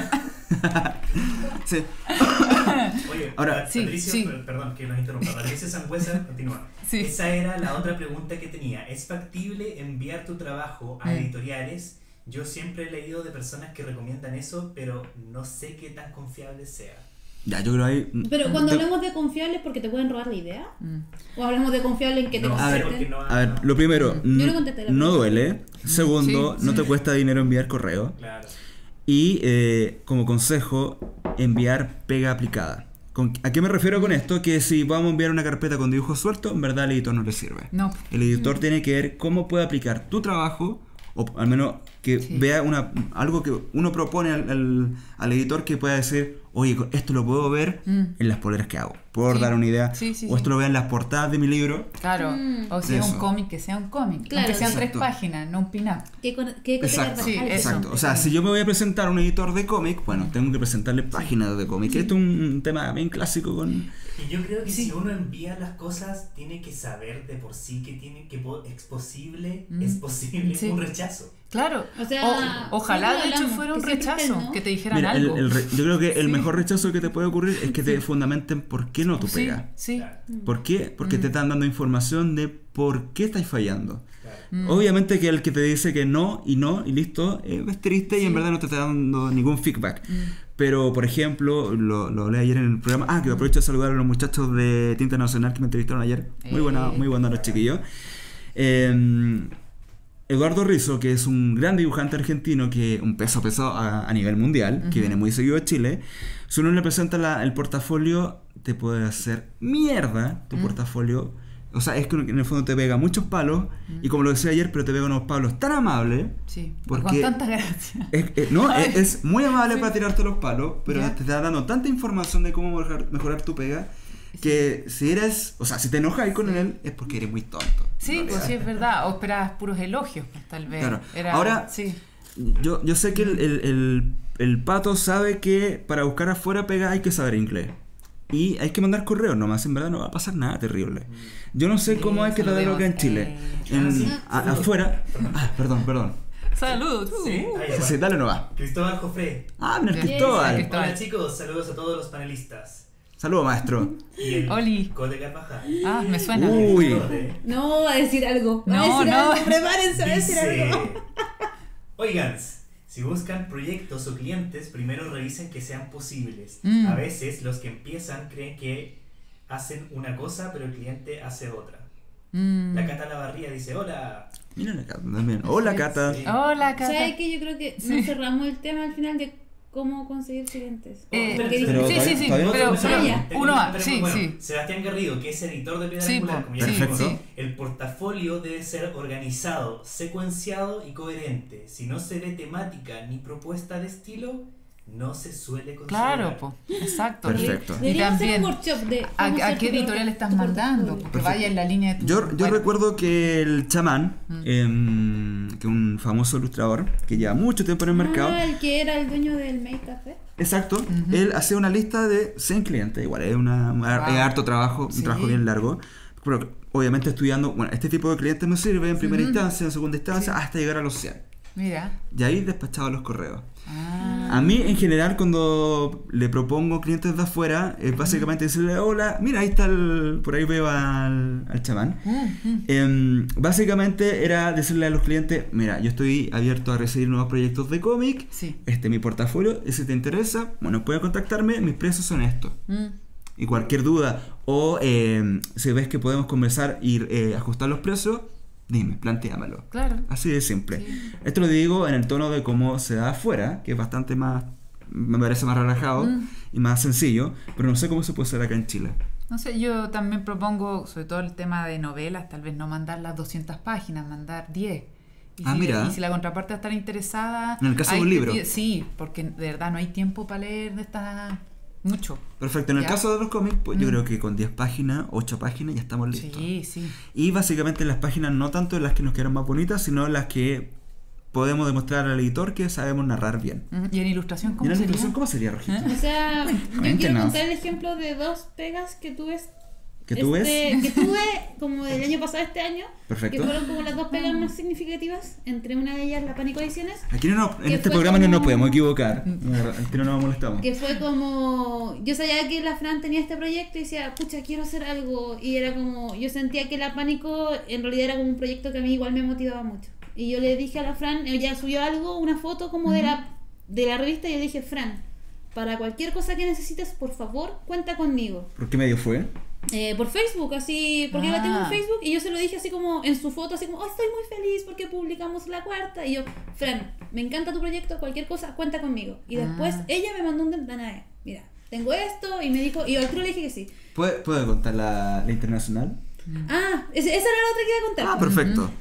Sí. Oye, Ahora, sí, Patricio, sí. Perdón que nos interrumpa. Patricio Sangüesa continúa. Sí. Esa era la otra pregunta que tenía. ¿Es factible enviar tu trabajo a editoriales? Yo siempre he leído de personas que recomiendan eso, pero no sé qué tan confiable sea. Ya, yo creo ahí. Pero cuando hablamos de confiables, ¿porque te pueden robar la idea? ¿O hablamos de confiable en que te No sé, A ver, porque contesten? no. A ver, lo primero, Yo no contesté la no pregunta. duele. Segundo, Sí, no sí. te cuesta dinero enviar correo. Claro. Y como consejo, enviar pega aplicada. ¿A qué me refiero con esto? Que si vamos a enviar una carpeta con dibujos sueltos, en verdad al editor no le sirve. No. El editor tiene que ver cómo puede aplicar tu trabajo, o al menos que Sí. vea algo que uno propone al editor que pueda decir, oye, esto lo puedo ver en las poleras que hago, por Sí. dar una idea, Sí, sí, o esto sí. lo veo en las portadas de mi libro. Claro. O si es Eso. un cómic, que sea un cómic. Claro, Aunque sean exacto. 3 páginas, no un pin-up. ¿Qué Exacto, Sí, eso. exacto. O sea, si yo me voy a presentar a un editor de cómic, bueno, tengo que presentarle páginas de cómic. Esto es un tema bien clásico con... Y yo creo que Sí. si uno envía las cosas, tiene que saber de por sí que es posible Sí. un rechazo. Claro. O sea, Ojalá de siempre hecho hablamos, fuera un que siempre está el rechazo, no. que te dijeran Mira, algo. yo creo que el Sí. mejor rechazo que te puede ocurrir es que te fundamenten por qué no tu Sí, pega. sí. Claro, ¿Por qué? Porque te están dando información de por qué estáis fallando. claro. Obviamente que el que te dice que no y listo, es triste y en verdad no te está dando ningún feedback. Pero, por ejemplo, lo hablé ayer en el programa. Que aprovecho de saludar a los muchachos de Tinta Nacional que me entrevistaron ayer. Muy buena los chiquillos. Eduardo Rizzo, que es un gran dibujante argentino, que un peso pesado a nivel mundial, que viene muy seguido a Chile. Si uno le presenta el portafolio, te puede hacer mierda tu portafolio O sea, es que en el fondo te pega muchos palos, y como lo decía ayer, pero te pega unos palos tan amables. Sí, Porque con tanta gracia. Es muy amable Sí. para tirarte los palos, pero Ya. te está dando tanta información de cómo mejorar tu pega, que si te enojas con él, es porque eres muy tonto. Sí, en pues realidad. sí, es verdad. O esperabas puros elogios, pues tal vez. Claro. Ahora- sí. Yo sé que el pato sabe que para buscar afuera pega hay que saber inglés. Y hay que mandar correos nomás, en verdad no va a pasar nada terrible. Yo no sé cómo es que tratarlo acá en Chile. Afuera. Perdón. Saludos. Sí, ahí va. Sí, dale nomás. Cristóbal Jofré. Mira, Yes. Cristóbal. Cristóbal. Hola chicos, saludos a todos los panelistas. Saludos, maestro. Y el Oli. Code Carvajal. Ah, me suena. Uy. Code No, va a decir algo. Va No, a decir no. algo. Prepárense, va a decir dice: algo. Oigan, si buscan proyectos o clientes, primero revisen que sean posibles. Mm. A veces los que empiezan creen que hacen una cosa, pero el cliente hace otra. Mm. La Cata Lavarría dice: hola. Mira la Cata también. Hola, Cata. Sí. Hola, Cata. ¿Sabes que yo creo que Sí. nos cerramos el tema al final de cómo conseguir clientes? Pero- Porque pero dije- sí, todavía no pero, tenemos pero ya. uno más, Tenemos- sí, bueno, sí. Sebastián Garrido, que es editor de Piedra Sí, Angular, po, como ya Perfecto. dijimos, sí. el portafolio debe ser organizado, secuenciado y coherente. Si no se ve temática ni propuesta de estilo, no se suele considerar. Claro, pues, exacto. Perfecto. Y Deberíamos hacer también, un workshop de ¿a cómo hacer qué tu editorial estás tu mandando? portafolio. Que vaya en la línea de tu Yo web. recuerdo que el chamán, que es un famoso ilustrador que lleva mucho tiempo en el mercado, Ah, el que era el dueño del Make Café. exacto, Ujú. él hacía una lista de 100 clientes, igual es es harto trabajo, Sí. un trabajo bien largo, pero obviamente estudiando, bueno, este tipo de clientes me sirve en primera Ujú. instancia, en segunda instancia, Sí. hasta llegar a los 100. Mira. Y ahí despachaba los correos. Ah. A mí, en general, cuando le propongo clientes de afuera, es básicamente decirle: hola, mira, ahí está por ahí veo al chamán. Básicamente era decirle a los clientes: mira, yo estoy abierto a recibir nuevos proyectos de cómic, Sí. este es mi portafolio, y si te interesa, bueno, puedes contactarme, mis precios son estos. Y cualquier duda, o si ves que podemos conversar y ajustar los precios, dime, plantéamelo. Claro. Así de simple. Sí. Esto lo digo en el tono de cómo se da afuera, que es bastante más, me parece más relajado y más sencillo, pero no sé cómo se puede hacer acá en Chile. No sé, yo también propongo, sobre todo el tema de novelas, tal vez no mandar las 200 páginas, mandar 10. Y Mira. y si la contraparte está interesada... En el caso de ahí un te libro. sí, porque de verdad no hay tiempo para leer de estas... Mucho. Perfecto, en el Ya. caso de los cómics, pues yo creo que con 10 páginas, 8 páginas ya estamos listos. Sí, sí. Y básicamente las páginas no tanto las que nos quedan más bonitas, sino las que podemos demostrar al editor que sabemos narrar bien. ¿Y en ilustración ¿Y cómo en la sería? ilustración cómo sería, Rojito? O sea, yo quiero Cuéntenos. contar el ejemplo de dos pegas que tuve. ¿Que tú ves? Que tuve como del año pasado a este año. Perfecto. Que fueron como las dos pegas más significativas. Entre una de ellas, la Pánico Ediciones. Aquí en Que este fue programa no nos como- podemos equivocar. Al tiro no nos molestamos. Que fue como. Yo sabía que la Fran tenía este proyecto y decía, pucha, quiero hacer algo. Y era como. Yo sentía que la Pánico en realidad era como un proyecto que a mí igual me motivaba mucho. Y yo le dije a la Fran, ella subió algo, una foto como de la revista. Y yo le dije, Fran, para cualquier cosa que necesites, por favor, cuenta conmigo. ¿Por qué medio fue? Por Facebook, así, porque yo la tengo en Ah. Facebook y yo se lo dije así como en su foto, así como, oh, estoy muy feliz porque publicamos la cuarta. Y yo, Fran, me encanta tu proyecto, cualquier cosa, cuenta conmigo. Y después ella me mandó un danae, mira, tengo esto, y me dijo, y yo al tiro le dije que sí. ¿Puede contar la internacional? Ah, esa era la otra que iba a contar. Ah, perfecto.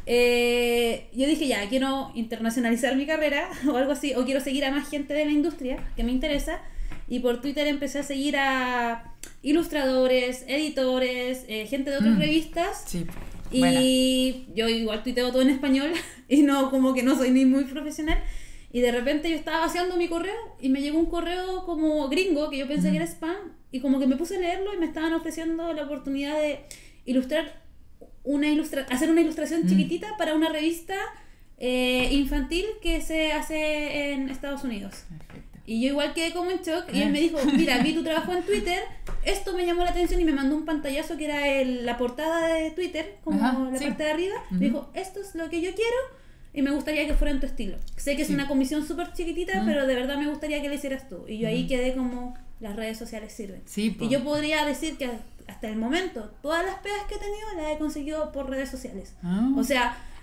Yo dije, ya, quiero internacionalizar mi carrera o algo así, o quiero seguir a más gente de la industria que me interesa. Y por Twitter empecé a seguir a ilustradores, editores, gente de otras revistas. Sí. Buena. Y yo igual tuiteo todo en español y no, como que no soy ni muy profesional. Y de repente yo estaba vaciando mi correo y me llegó un correo como gringo que yo pensé que era spam, y como que me puse a leerlo y me estaban ofreciendo la oportunidad de ilustrar hacer una ilustración chiquitita para una revista infantil que se hace en Estados Unidos. Perfecto. Y yo igual quedé como en shock y él me dijo, mira, vi tu trabajo en Twitter, esto me llamó la atención, y me mandó un pantallazo que era la portada de Twitter, como Ajá, la sí. parte de arriba. Me dijo, esto es lo que yo quiero y me gustaría que fuera en tu estilo. Sé que es Sí. una comisión súper chiquitita, pero de verdad me gustaría que lo hicieras tú. Y yo ahí quedé como, las redes sociales sirven. Sí, po. Y yo podría decir que hasta el momento, todas las pegas que he tenido las he conseguido por redes sociales. Ah. O sea,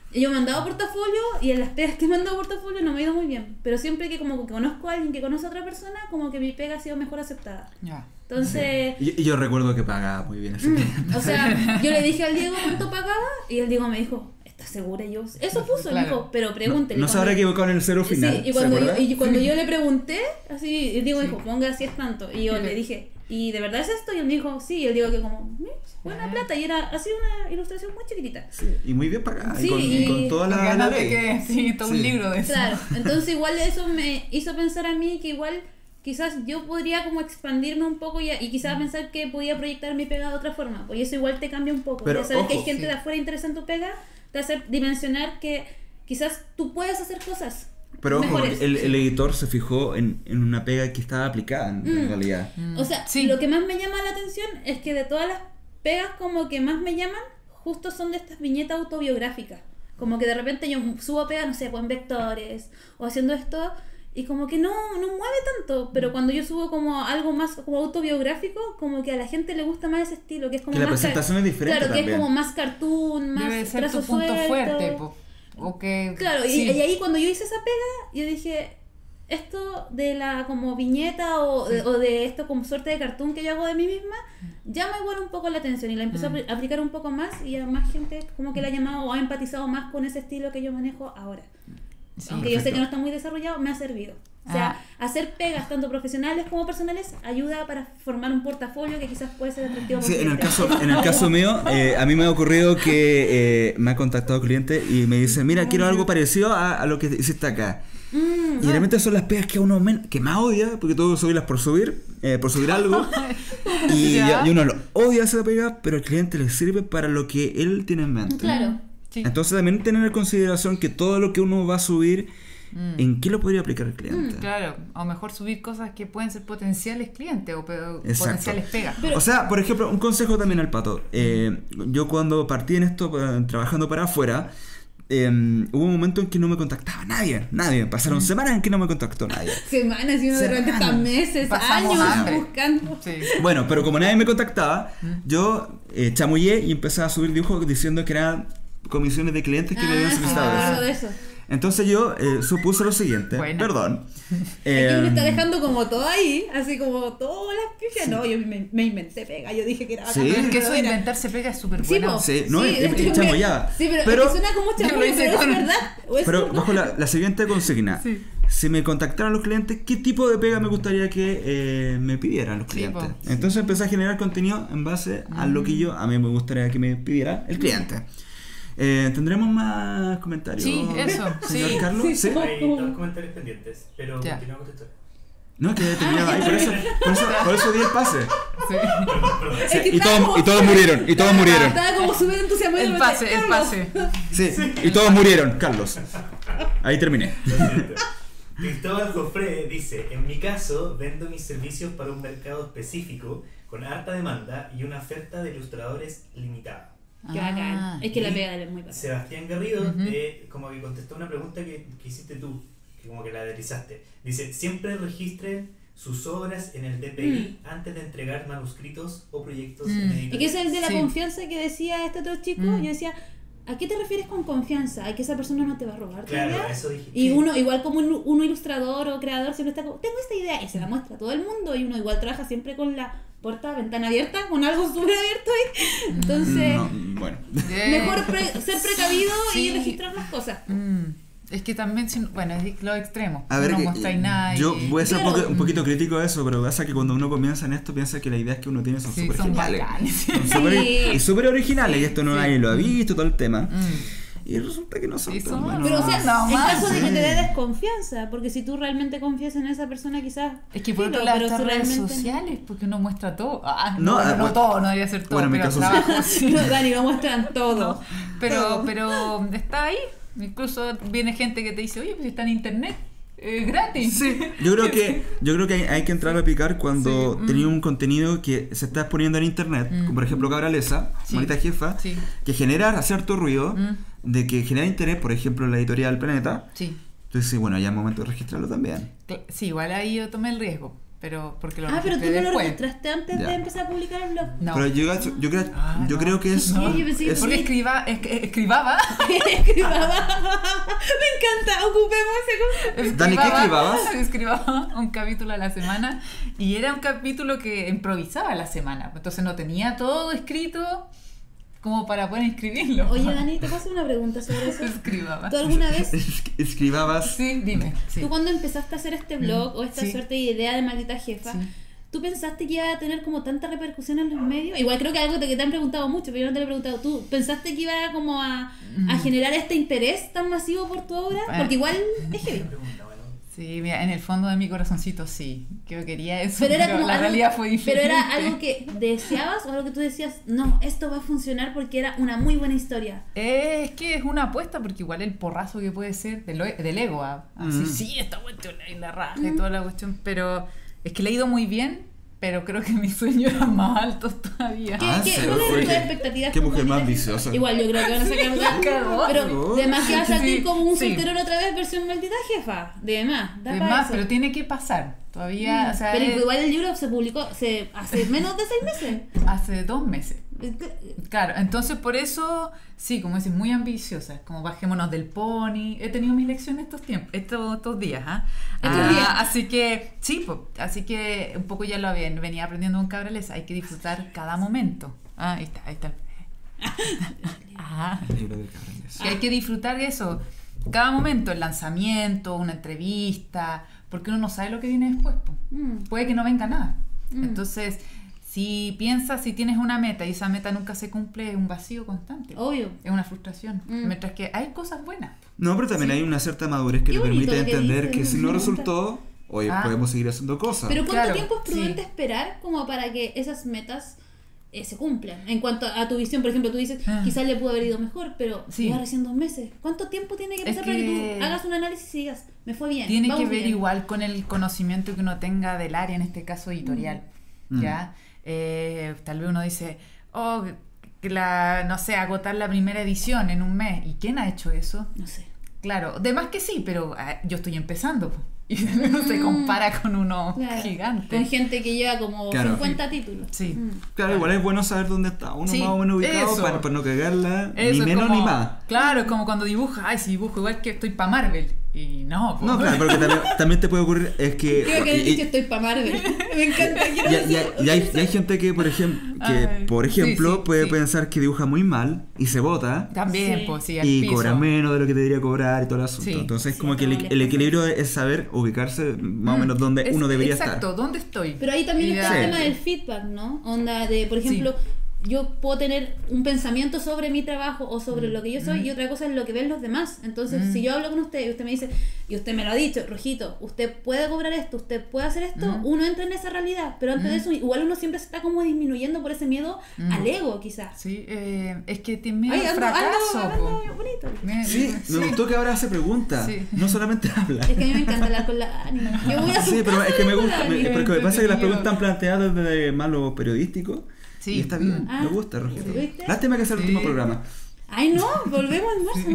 Y yo he mandado portafolio y en las pegas que he mandado portafolio no me ha ido muy bien. Pero siempre que como que conozco a alguien que conoce a otra persona, como que mi pega ha sido mejor aceptada. Ya. Entonces, Y yo recuerdo que pagaba muy bien ese cliente. o sea, yo le dije al Diego cuánto pagaba y el Diego me dijo, ¿estás segura? Y yo, eso puso, Claro. me dijo, pero pregúntele. No se habrá equivocado en el cero final. Sí, y cuando yo le pregunté, así, el Diego dijo, ponga así es tanto. Y yo le dije, ¿y de verdad es esto? Y él me dijo, sí. Y el Diego que como, buena plata. Y era así una ilustración muy chiquitita. Sí, y muy bien pagada. Sí, y con toda la Ganas de ley. que sí, todo un Sí. libro de eso. Claro, entonces igual eso me hizo pensar a mí que igual quizás yo podría como expandirme un poco y quizás pensar que podía proyectar mi pega de otra forma. Pues eso igual te cambia un poco. Pero, Ya saber que hay ojo, gente sí. de afuera interesante en tu pega, te hace dimensionar que quizás tú puedes hacer cosas Pero ojo, mejores. el editor se fijó en una pega que estaba aplicada en realidad. O sea, Sí. lo que más me llama la atención es que de todas las pegas como que más me llaman, justo son de estas viñetas autobiográficas. Como que de repente yo subo pegas, no sé, pues en vectores o haciendo esto y como que no mueve tanto, pero cuando yo subo como algo más como autobiográfico, como que a la gente le gusta más ese estilo, que es como Que la más presentación es diferente claro, que también. es como más cartoon, más Debe ser tu trazo punto suelto. fuerte, po. O que, Claro, sí. y ahí cuando yo hice esa pega, yo dije, esto de la como viñeta o de esto como suerte de cartoon que yo hago de mí misma, llama igual un poco la atención y la empecé a aplicar un poco más y a más gente como que la ha llamado o ha empatizado más con ese estilo que yo manejo ahora. Sí. Aunque yo sé perfecto. que no está muy desarrollado, me ha servido. O sea, hacer pegas tanto profesionales como personales ayuda para formar un portafolio que quizás puede ser atractivo para Sí, un en el cliente. caso mío, a mí me ha ocurrido que me ha contactado cliente y me dice, mira, quiero algo parecido a lo que hiciste acá. Y realmente son las pegas que uno que más odia, porque tengo que subirlas por subir algo. Ya. y uno lo odia esa pega, pero al cliente le sirve para lo que él tiene en mente. Claro. Sí. Entonces también tener en consideración que todo lo que uno va a subir, ¿en qué lo podría aplicar el cliente? Claro, o mejor subir cosas que pueden ser potenciales clientes o Exacto. potenciales pegas. Pero- O sea, por ejemplo, un consejo también al Pato. Yo cuando partí en esto, trabajando para afuera, hubo un momento en que no me contactaba nadie. Pasaron semanas en que no me contactó nadie. Semanas y uno de repente está meses, Pasamos años hambre. buscando. Sí. Bueno, pero como nadie me contactaba, yo chamullé y empecé a subir dibujos diciendo que eran comisiones de clientes que me habían sí, solicitado me eso. acuerdo de eso. Entonces yo supuse lo siguiente, Bueno. perdón. Aquí uno está dejando como todo ahí, así como todas las pifias. No, yo me inventé pega, yo dije que era Sí. bacán, Pero es que eso de era- inventarse pega es súper Sí, bueno. po. Sí, no, Sí, es chamullada. Sí, pero, Pero- es que suena como Yo lo chamuyo, hice pero con- es verdad. O es Pero verdad. bajo la siguiente consigna. Sí. Si me contactaran los clientes, ¿qué tipo de pega me gustaría que me pidieran los Sí, clientes? po. Entonces empecé a generar contenido en base a lo que a mí me gustaría que me pidiera el cliente. ¿Tendremos más comentarios? Sí, eso, Señor sí. Carlos, Sí, ¿sí? sí. Hay dos comentarios pendientes, pero Ya. continuamos con tu historia. No, que terminaba ahí, por eso di el pase. Sí. Perdón. Es que y estaba como- todos murieron, y todos murieron. Estaba como súper entusiasmado. y El me pase, decía, el "Carlos". pase. Sí, y todos murieron, Carlos. Ahí terminé. Lo siento. Cristóbal Jofre dice, en mi caso vendo mis servicios para un mercado específico con harta demanda y una oferta de ilustradores limitada. Qué bacán. Ah. Es que la Y pega de él es muy bacán. Sebastián Garrido como que contestó una pregunta que hiciste tú, que como que la aterrizaste. Dice, siempre registren sus obras en el DPI antes de entregar manuscritos o proyectos en Y que editoriales. es el de la Sí. confianza que decía este otro chico. Yo decía, ¿a qué te refieres con confianza? ¿A que esa persona no te va a robar tu Claro, idea? eso dije. Y uno, igual como uno ilustrador o creador, siempre está como, tengo esta idea, y se la muestra a todo el mundo, y uno igual trabaja siempre con la puerta, ventana abierta, con algo súper abierto ahí. Entonces, No, bueno. mejor ser precavido Sí. y registrar las cosas. Es que también, bueno, es lo extremo. A ver, no que- mostráis nada. yo y- voy a ser Claro. un poquito crítico de eso, pero pasa que cuando uno comienza en esto piensa que las ideas que uno tiene son Sí, súper son geniales. bacanes. Son súper- Sí. y súper originales, y esto no sí. nadie lo ha visto, todo el tema. Y resulta que no son Sí, tan son- buenos. Pero o sea, No, en más. caso de que te dé desconfianza, porque si tú realmente confías en esa persona, quizás. Es que por filo, otro lado pero estas si redes realmente- sociales, porque uno muestra todo. No, No, bueno, todo, no debería ser todo, bueno, en mi pero caso trabajo sí. No, Dani, lo muestran todo. Pero está ahí. Incluso viene gente que te dice, oye, pues está en internet, gratis. Sí, yo creo que hay que entrar a picar cuando Sí, tenía un contenido que se está exponiendo en internet, como por ejemplo Cabralesa, Sí. Marita Jefa, Sí. que genera cierto ruido, de que genera interés, por ejemplo, en la editorial Planeta. Sí. Entonces, sí, bueno, ya es momento de registrarlo también. Sí, igual ahí yo tomé el riesgo. pero porque lo Ah, pero tú registré no lo después. registraste antes Ya. de empezar a publicar el blog. No. Pero yo creo que es... No. Sí, yo pensé que es- Porque escribaba. Me encanta, ocupemos ese Dani, ¿qué escribabas? Escribaba un capítulo a la semana y era un capítulo que improvisaba a la semana. Entonces no tenía todo escrito como para poder escribirlo. Oye, Dani, te puedo hacer una pregunta sobre eso. Escribaba. ¿Tú alguna vez, Escribabas... Sí, dime. Sí. tú cuando empezaste a hacer este blog o esta Sí. suerte de idea de Maldita Jefa, Sí. ¿tú pensaste que iba a tener como tanta repercusión en los medios? Igual creo que algo que te han preguntado mucho, pero yo no te lo he preguntado. ¿Tú pensaste que iba como a generar este interés tan masivo por tu obra? Porque igual es heavy. Pregunta, bueno. Sí, mira, en el fondo de mi corazoncito sí. Que yo quería eso. Pero era como la algo, realidad fue diferente. pero era algo que deseabas o algo que tú decías, no, esto va a funcionar porque era una muy buena historia. Es que es una apuesta porque igual el porrazo que puede ser del ego. Así, Mm. sí, esta cuestión es la raja y toda la cuestión. Pero es que le he ido muy bien, pero creo que mis sueños eran más altos todavía. ¿Qué, Ah, qué, sí, ¿Cuáles oye, eran tus expectativas? qué con mujer más Maldita Jefa? ambiciosa. Igual yo creo que van a sacar La cagó. Pero de más que va a salir Sí, como un sí. solterón otra vez versión Maldita Jefa. De más, da Es para más, eso. pero tiene que pasar. Todavía, o sea, Pero es- igual el libro se publicó hace menos de 6 meses. hace 2 meses. Claro, entonces por eso, sí, como dices, muy ambiciosa, como bajémonos del pony. He tenido mis lecciones estos días, ¿ah? Estos días. Así que, sí, así que un poco ya lo venía aprendiendo con Cabrales, hay que disfrutar cada momento. Ah, ahí está. Ajá. El libro del Cabrales. Que hay que disfrutar de eso, cada momento, el lanzamiento, una entrevista, porque uno no sabe lo que viene después. Po. Puede que no venga nada. Entonces, si piensas, si tienes una meta y esa meta nunca se cumple, es un vacío constante. Obvio. Es una frustración. Mientras que hay cosas buenas. No, pero también hay una cierta madurez que Qué te bonito permite lo que entender dices, que si me no gusta. resultó, oye, Ah. podemos seguir haciendo cosas. Pero ¿cuánto Claro, tiempo es prudente sí. esperar como para que esas metas se cumplan? En cuanto a tu visión, por ejemplo, tú dices, quizás le pudo haber ido mejor, pero Sí. lleva recién 2 meses. ¿Cuánto tiempo tiene que Es pasar para que que tú hagas un análisis y digas, me fue bien? Tiene vamos que ver bien"? igual con el conocimiento que uno tenga del área, en este caso editorial. ¿Ya? Tal vez uno dice, no sé, agotar la primera edición en un mes. ¿Y quién ha hecho eso? No sé. Claro, de más que sí, pero yo estoy empezando. Po. Y no se compara con uno Claro. gigante. Con gente que lleva como Claro. 50 títulos. Sí. Claro, igual es bueno saber dónde está uno Sí, más o menos ubicado eso. para no cagarla, Eso ni es menos como- ni más. Claro, es como cuando dibujas, ay, si dibujo igual que estoy para Marvel. Y no, po. No, claro, pero que también te puede ocurrir es que... Creo que y- he dicho estoy para Marvel. Me encanta. quiero decir, y hay gente que, por ejemplo, Ay, sí, puede sí. pensar que dibuja muy mal y se bota También, Sí. pues sí, al y piso. cobra menos de lo que te debería cobrar y todo el asunto. Sí. Entonces, Sí, como que todo el les pasa. equilibrio es saber ubicarse más o menos donde uno debería exacto, estar. ¿dónde estoy? Pero ahí también Y está el Sí. tema del feedback, ¿no? Onda de, por ejemplo, yo puedo tener un pensamiento sobre mi trabajo o sobre lo que yo soy y otra cosa es lo que ven los demás. Entonces, si yo hablo con usted y usted me dice, y usted me lo ha dicho, Rojito, usted puede cobrar esto, usted puede hacer esto, uno entra en esa realidad. Pero antes de eso, igual uno siempre se está como disminuyendo por ese miedo al ego, quizás. Sí, es que tiene miedo Ay, al ando fracaso. hablando po. bonito. Sí, me gustó que ahora hace preguntas, Sí. no solamente habla. Es que a mí me encanta hablar con la Dani. Yo voy a su Sí, pero casa es que me a hablar gusta, con la Dani. porque me pasa que las entretenido. preguntas están planteadas desde malo periodístico. Sí. Y está bien, Ah, me gusta, Rojito. ¿sí, viste? Lástima que sea el Sí. último programa. Ay, no, volvemos en marzo.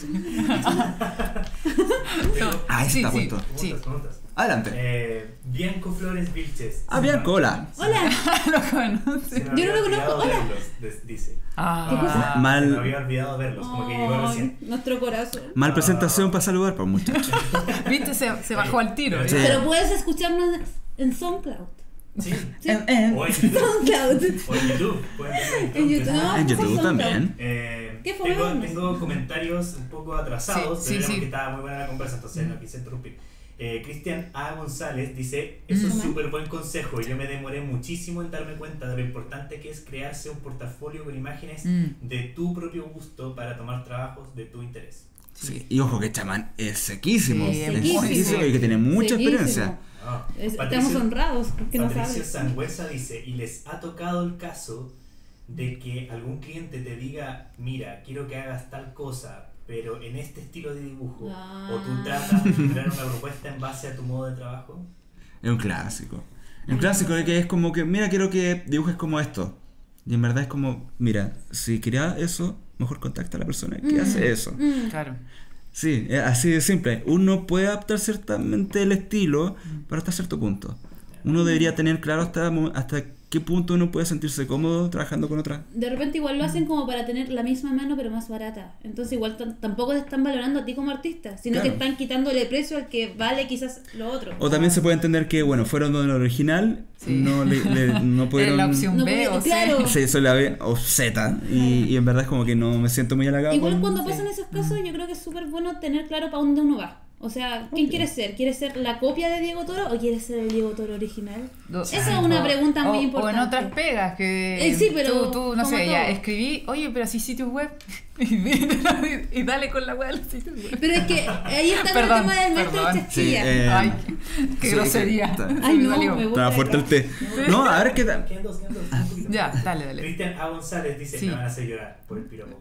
Ah, ese está puesto. Sí. Preguntas. Adelante. Bianco Flores Vilches. Ah, bien, cola. Hola. Lo conoce. Se me Yo no había lo conozco, olvidado hola. verlos, dice. ¿Qué cosa? Se me Mal, había olvidado verlos, como que llegó recién. Ay, nuestro corazón. mal presentación para saludar, pues muchachos. Viste, se bajó al tiro. Sí. Pero puedes escucharnos en SoundCloud. Sí. Sí. O en YouTube. SoundCloud. O en YouTube. Pueden verlo En YouTube. No, En pues YouTube SoundCloud. también. ¿Qué fue? Tengo comentarios un poco atrasados, Sí, pero sí, era sí. porque estaba muy buena la conversa, entonces no quise interrumpir. Cristian A. González dice, eso es Mm. súper buen consejo, yo me demoré muchísimo en darme cuenta de lo importante que es crearse un portafolio con imágenes de tu propio gusto para tomar trabajos de tu interés. Sí, y ojo que chamán es sequísimo. Sí, es sequísimo. sequísimo y que tiene mucha Sequísimo. experiencia. Ah, Estamos honrados porque nos Patricio saben. Sangüesa dice, y les ha tocado el caso de que algún cliente te diga, mira, quiero que hagas tal cosa, pero en este estilo de dibujo, Ah. o tú tratas de generar una propuesta en base a tu modo de trabajo. Es un clásico. Es un clásico de que es como que, mira, quiero que dibujes como esto. Y en verdad es como, mira, si quería eso, mejor contacta a la persona que hace eso. Claro. Sí, es así de simple. Uno puede adaptar ciertamente el estilo, pero hasta cierto punto. uno debería tener claro hasta qué punto uno puede sentirse cómodo trabajando con otra. De repente igual lo hacen como para tener la misma mano pero más barata. Entonces igual tampoco te están valorando a ti como artista, sino Claro. que están quitándole precio al que vale quizás lo otro. O también se puede entender que, bueno, fueron de lo original, Sí. no pudieron... la opción No B pude- o C. claro. Sí, soy la B o Z. Y en verdad es como que no me siento muy halagado. Igual con- cuando sí. pasan esos casos yo creo que es súper bueno tener claro para dónde uno va. O sea, ¿quién quieres ser? ¿Quieres ser la copia de Diego Toro o quieres ser el Diego Toro original? Esa es una pregunta muy importante. O en otras pegas que Sí, pero tú no como sé, ya todo. escribí, oye, pero así sitios web y dale con la web de los sitios web. Pero es que ahí está Perdón, el tema del maestro perdón. de chasquilla. Sí, Ay, qué sí, grosería. está- Se Ay, me no, salió. me gusta. Estaba fuerte el té. No, a ver qué tal. Quedan dos. Ya, dale. Cristian A. González dice: Sí. me van a hacer llorar por el piropo.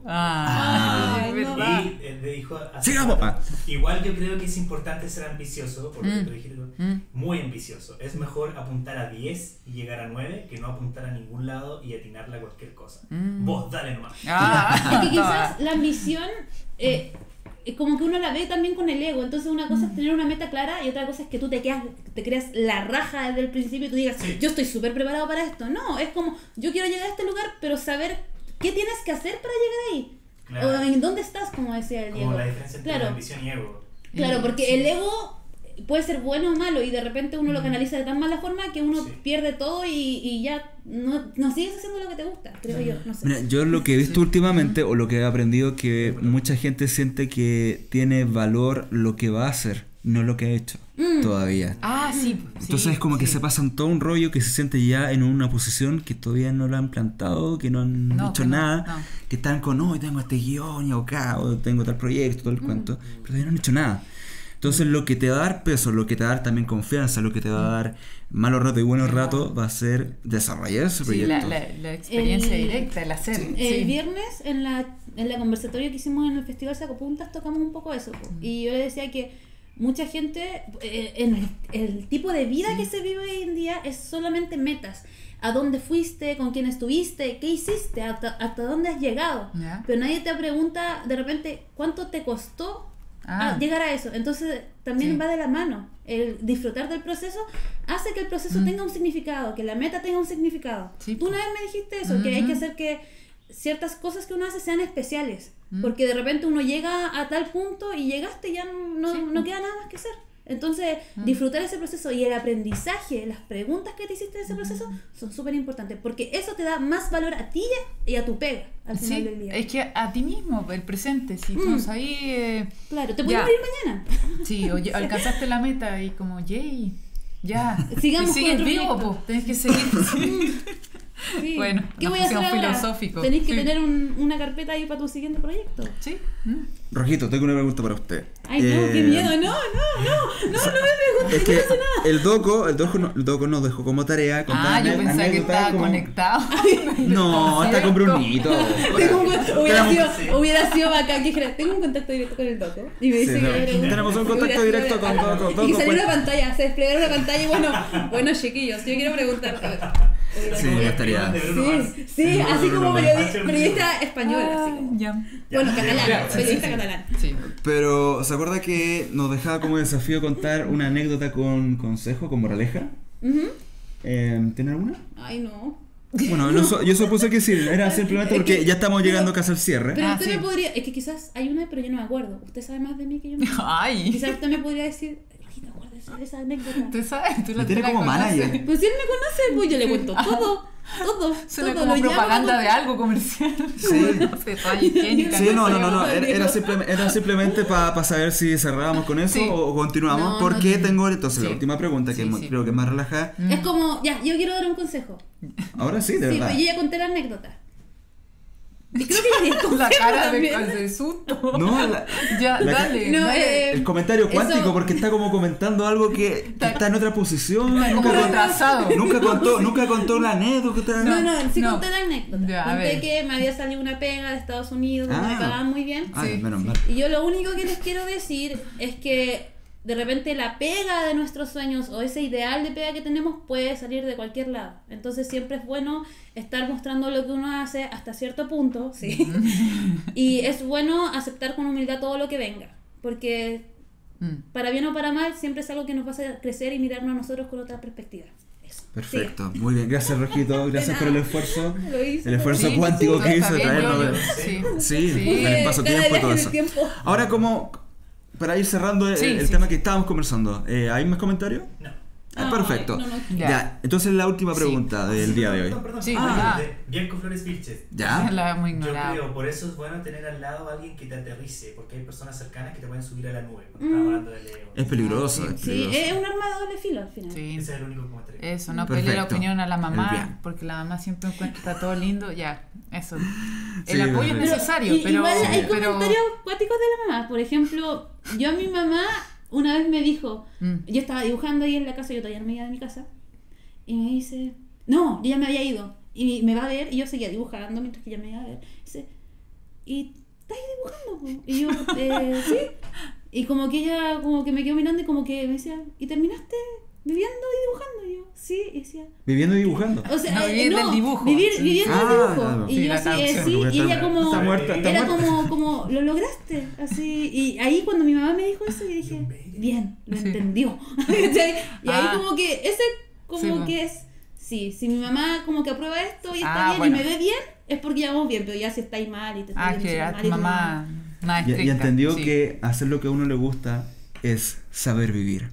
Ay, no. ¿verdad? Y él le dijo así, Sigamos. igual yo creo que es importante ser ambicioso, por lo que tú dijiste, Mm. muy ambicioso. Es mejor apuntar a 10 y llegar a 9 que no apuntar a ningún lado y atinarle a cualquier cosa. Mm. Vos, dale nomás. Ah, Es que quizás la ambición, como que uno la ve también con el ego. Entonces una cosa es tener una meta clara y otra cosa es que tú te creas la raja desde el principio y tú digas, Sí. yo estoy súper preparado para esto. No, es como, yo quiero llegar a este lugar, pero saber qué tienes que hacer para llegar ahí. Claro. O en dónde estás, como decía el Diego. Como la diferencia entre Claro. ambición y ego. Claro, porque Sí. el ego puede ser bueno o malo y de repente uno lo canaliza de tan mala forma que uno Sí. pierde todo y ya no sigues haciendo lo que te gusta, creo yo. No sé. Mira, yo lo que he visto últimamente, o lo que he aprendido, que mucha gente siente que tiene valor lo que va a hacer, no lo que ha hecho todavía. Ah, sí. Entonces es como que se pasan todo un rollo que se siente ya en una posición que todavía no lo han plantado, que no han No, hecho que no, nada, no. que están con, hoy tengo este guión y acá, o tengo tal proyecto, todo el cuento, pero todavía no han hecho nada. Entonces lo que te va a dar peso, lo que te va a dar también confianza, lo que te va a dar malos ratos y buenos ratos va a ser desarrollar ese Sí, proyecto. la experiencia El- directa, el hacer. El sí. viernes en la conversatorio que hicimos en el Festival Sacopuntas tocamos un poco eso. Po. Y yo le decía que mucha gente, en el tipo de vida que se vive hoy en día es solamente metas. ¿A dónde fuiste? ¿Con quién estuviste? ¿Qué hiciste? ¿Hasta dónde has llegado? Ya. Pero nadie te pregunta de repente cuánto te costó llegar a eso. Entonces también Sí. va de la mano. El disfrutar del proceso hace que el proceso tenga un significado, que la meta tenga un significado. Sí. Tú una vez me dijiste eso, que hay que hacer que ciertas cosas que uno hace sean especiales. Porque de repente uno llega a tal punto y llegaste y ya no queda nada más que hacer. Entonces, disfrutar ese proceso y el aprendizaje, las preguntas que te hiciste de ese proceso son súper importantes, porque eso te da más valor a ti y a tu pega al final Sí, del día. es que a ti mismo, el presente, si tú ahí... Claro, te puedes ya. morir mañana. Sí, oye, alcanzaste la meta y como, yay, ya. Sigamos y sigues con otro vivo, proyecto. pues, tenés que seguir. Sí. Bueno, ¿Qué nos voy a hacer pusimos ahora? filosóficos. Tenés que Sí. tener una carpeta ahí para tu siguiente proyecto. Sí. Rojito, tengo una pregunta para usted. Ay, no, qué miedo, no me preguntes. Es que el doco nos dejó como tarea contar Ah, yo pensaba que anécdotas estaba como- conectado. No, está con Brunito. Hubiera sido bacán que dijera, tengo un contacto directo con el Doco. Y me dice Sí, no, que era tenemos un contacto hubiera sido directo con bacán. Doco, Y Doco, que saliera pues. una pantalla, se desplegara una pantalla y bueno, chiquillos, yo quiero preguntar. Sí, ya estaría. Sí, así como Bruno periodista español, así como. Ya. Bueno, Ya, catalán, ya, sí, periodista sí. catalán. Sí. Pero, ¿se acuerda que nos dejaba como desafío contar una anécdota con consejo, con moraleja? Ujú. ¿Tiene alguna? Ay, no. Bueno, yo supuse que sí, era simplemente porque ya estamos llegando casi al cierre. Pero Ah, usted sí. me podría, es que quizás hay una, pero yo no me acuerdo. Usted sabe más de mí que yo. No. Ay. Quizás usted me podría decir, Rojita, acuérdese de esa anécdota. Tú sabes, tú Me la tiene te la como conoces. manager. Pues si él me conoce, pues yo le cuento todo. Suena todo, como lo llamo, propaganda lo- de algo comercial. Sí. No sé, toalla higiénica. Sí, no, sé. era simplemente para saber si cerrábamos con eso Sí. o continuamos, No, porque no. tengo entonces la Sí. última pregunta que Sí, sí. creo que es más relajada. Es como, ya, yo quiero dar un consejo. Ahora sí, de Sí, verdad. pues yo ya conté la anécdota. Y creo que ya di el consejo La cara también. de susto. No, Ya, la dale. No, dale. el comentario cuántico, eso- porque está como comentando algo que está en otra posición. Está como Nunca, retrasado. nunca contó la anécdota. No, sí No. conté la anécdota. Ya, a conté ver. que me había salido una pega de Estados Unidos donde Ah. me pagaban muy bien. Ay, Sí, menos sí. mal. Y yo lo único que les quiero decir es que de repente la pega de nuestros sueños o ese ideal de pega que tenemos puede salir de cualquier lado. Entonces siempre es bueno estar mostrando lo que uno hace hasta cierto punto, ¿sí? Y es bueno aceptar con humildad todo lo que venga, porque para bien o para mal siempre es algo que nos va a hacer crecer y mirarnos a nosotros con otra perspectiva. Perfecto, muy bien, gracias Rojito, gracias por el esfuerzo. Lo hice. El esfuerzo Sí, cuántico que está hizo de bien, traernos. Sí, el espacio-tiempo y todo eso. Ahora, como para ir cerrando el Sí, tema sí. que estábamos conversando, ¿hay más comentarios? No. Perfecto. No, Ya, entonces la última Sí. pregunta del día de hoy. Perdón. Sí, Ah, ¿verdad? Bianco Flores Vilches. ¿Ya? La hemos Yo ignorado. creo, por eso es bueno tener al lado a alguien que te aterrice, porque hay personas cercanas que te pueden subir a la nube. Cuando estamos hablando de Leo. Es peligroso, Sí, es Sí, peligroso. es un arma de doble filo al final. Sí. Ese es el único comentario. Eso, no Perfecto. pelee la opinión a la El bien. mamá, porque la mamá siempre encuentra todo lindo, ya, eso. Sí, El apoyo es perfecto. necesario, Y- pero... igual hay pero- comentarios acuáticos de la mamá. Por ejemplo, yo a mi mamá una vez me dijo, yo estaba dibujando ahí en la casa, yo todavía no me iba de mi casa, y me dice, no, yo ya me había ido, y me va a ver, y yo seguía dibujando mientras que ella me iba a ver. Dice, ¿y estás dibujando? Po?" Y yo, sí. Y como que ella como que me quedó mirando y como que me decía, ¿y terminaste viviendo y dibujando? Y yo, sí, y decía, Viviendo y dibujando. o sea, No, vivir del dibujo. Viviendo Ah, del dibujo. claro. Y Sí, yo la así, traducción. sí, y ella como... Está muerta, está Era muerta. como, lo lograste, así. Y ahí cuando mi mamá me dijo eso, yo dije, bien, lo Sí. entendió. ¿Cachai? Y ahí Ah. como que, ese como Sí, po. que es, sí, si mi mamá como que aprueba esto y está Ah, bien bueno. y me ve bien, es porque ya vamos bien, pero ya si estáis mal y te Ah, estáis que yendo a mal tu y mamá más Y estricta. entendió sí. que hacer lo que a uno le gusta es saber vivir.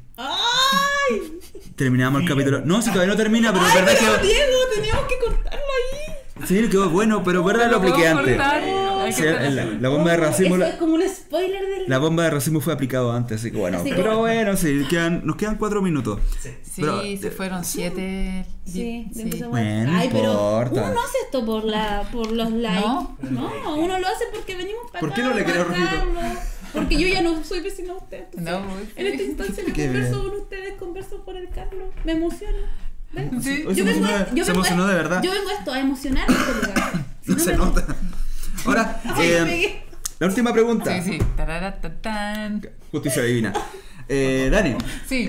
¡Ay! Terminamos el capítulo. No, si todavía no termina, pero es ¡Ay, verdad pero que. Diego, teníamos que cortarlo ahí! Sí, quedó bueno, pero verdad lo apliqué podemos antes. cortar, hay que Sí, cortar. la bomba de racimo. Eso es como un spoiler del... La bomba de racimo fue aplicado antes, así que bueno. Así que- Pero bueno, sí, nos quedan 4 minutos. Sí. Sí, Pero- se fueron 7. Sí, sí. empezamos. Bueno, no Ay, pero importa. uno no hace esto por los likes. ¿No? No, uno lo hace porque venimos para ¿Por acá. qué no le querés, para Rojito? Carlos, porque yo ya no soy vecina de ustedes. entonces, No, sí. En esta instancia que Qué converso bien. con ustedes, converso por el Carlos. Me emociona. ¿Ven? Sí. Hoy se Yo vengo emocionó, a- yo se vengo emocionó a- de verdad. Yo vengo a esto, a emocionar a este lugar. Si No se me- nota. Ahora, Ay, me pegué. la última pregunta. Sí, sí. Tararatatán. Justicia divina. Dani. Sí.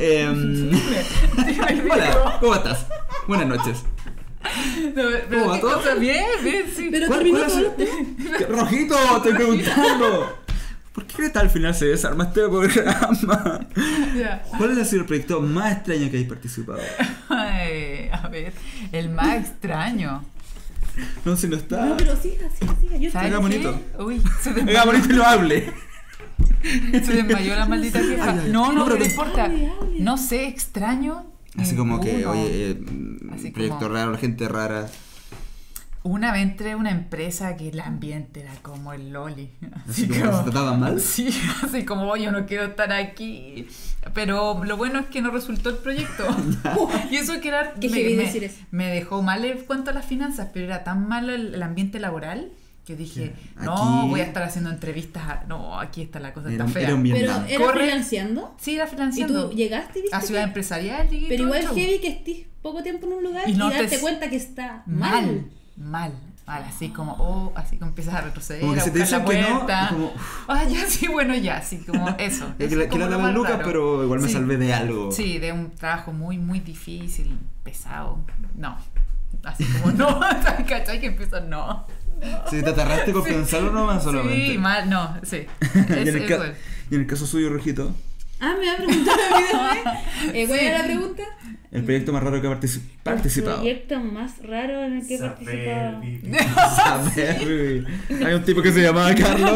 Hola, ¿cómo estás? Buenas noches. No, pero ¿Cómo va qué todo? cosa, bien, bien, sí. Pero ¿Cuál terminó es todos el- los temas. ¿Qué- Rojito, estoy preguntando. ¿Por qué crees que al final se desarma este programa? Ya. ¿Cuál ha sido el proyecto más extraño que hayas participado? Ay, a ver, el más extraño. No, si no está. No, pero siga. Yo ¿Sabes Haga qué? bonito. Uy, se Venga, desmayó, bonito y no hable. se desmayó la maldita vieja. Ay, ay. No, No, no, pero pero no que- importa. Hable. No sé, extraño. Así como que, ninguno. oye, Así proyecto como- raro, gente rara. Una vez entré a una empresa que el ambiente era como el loli. Así como que se trataban mal. Sí, así como "Oh, yo no quiero estar aquí". Pero lo bueno es que no resultó el proyecto. Y eso que era. Qué heavy decir eso. me dejó mal en cuanto a las finanzas, pero era tan malo el ambiente laboral que dije, Sí. no, Aquí- voy a estar haciendo entrevistas. No, aquí está la cosa, Era- está fea. era un bien- Pero Vietnam. era Corre. freelanceando. Sí, era Y financiando. tú llegaste y viste A Ciudad que- Empresarial. llegué Pero todo el igual show. heavy que estés poco tiempo en un lugar Y y, no te- darte cuenta que está mal, así como, así como empiezas a retroceder, Como que a se te buscar la dicen que no, vuelta. y como, Ya, sí, bueno, ya, sí, como eso. que Eso la es como lo daba más lucas, raro. pero igual me Sí. salvé de algo. Sí, de un trabajo muy, muy difícil, pesado. No, así como no, ¿cachai? Que empiezo, no. Si te atarraste con pensarlo nomás solamente. Sí, mal, no, sí. y, en el Eso es. y en el caso suyo, Rojito, Ah, me va a preguntar a mí también. ¿Cuál era la pregunta? el proyecto más raro que ha participado. El proyecto más raro en el que he Saber participado. vivir. Saber vivir. Hay un tipo que se llamaba Carlos.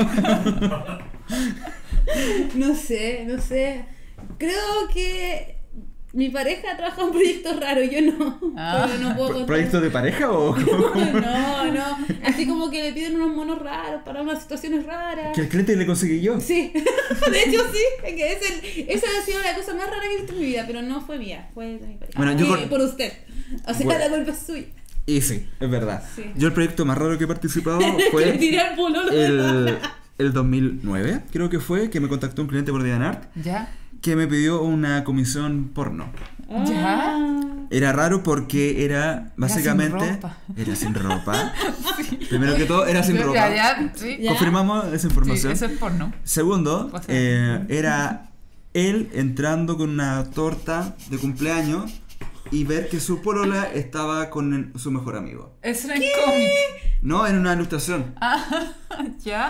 No sé. Creo que mi pareja ha trabajado en proyectos raros, yo no. Ah. Pero no puedo contar. ¿Proyecto de pareja o No. Así como que le piden unos monos raros para unas situaciones raras. que el cliente le conseguí yo? Sí, de hecho sí, es que esa ha sido la cosa más rara que he visto en mi vida, pero no fue mía, fue de mi pareja. Bueno, yo Y con- por usted. O sea, Bueno. la culpa es suya. Y sí, es verdad. Sí. Yo el proyecto más raro que he participado Le fue tiré al pololo. el 2009, creo que fue, que me contactó un cliente por DeviantArt ¿Ya? que me pidió una comisión porno. Ah. Era raro porque era básicamente... sin ropa. Era sin ropa. Primero que todo, era sin Ya, ropa. ya, sí. Ya. Confirmamos esa Sí, información. eso es porno. Segundo, O sea. era él entrando con una torta de cumpleaños y ver que su polola estaba con su mejor amigo. Eso era en cómic. No, en una ilustración. Ah, ¿ya?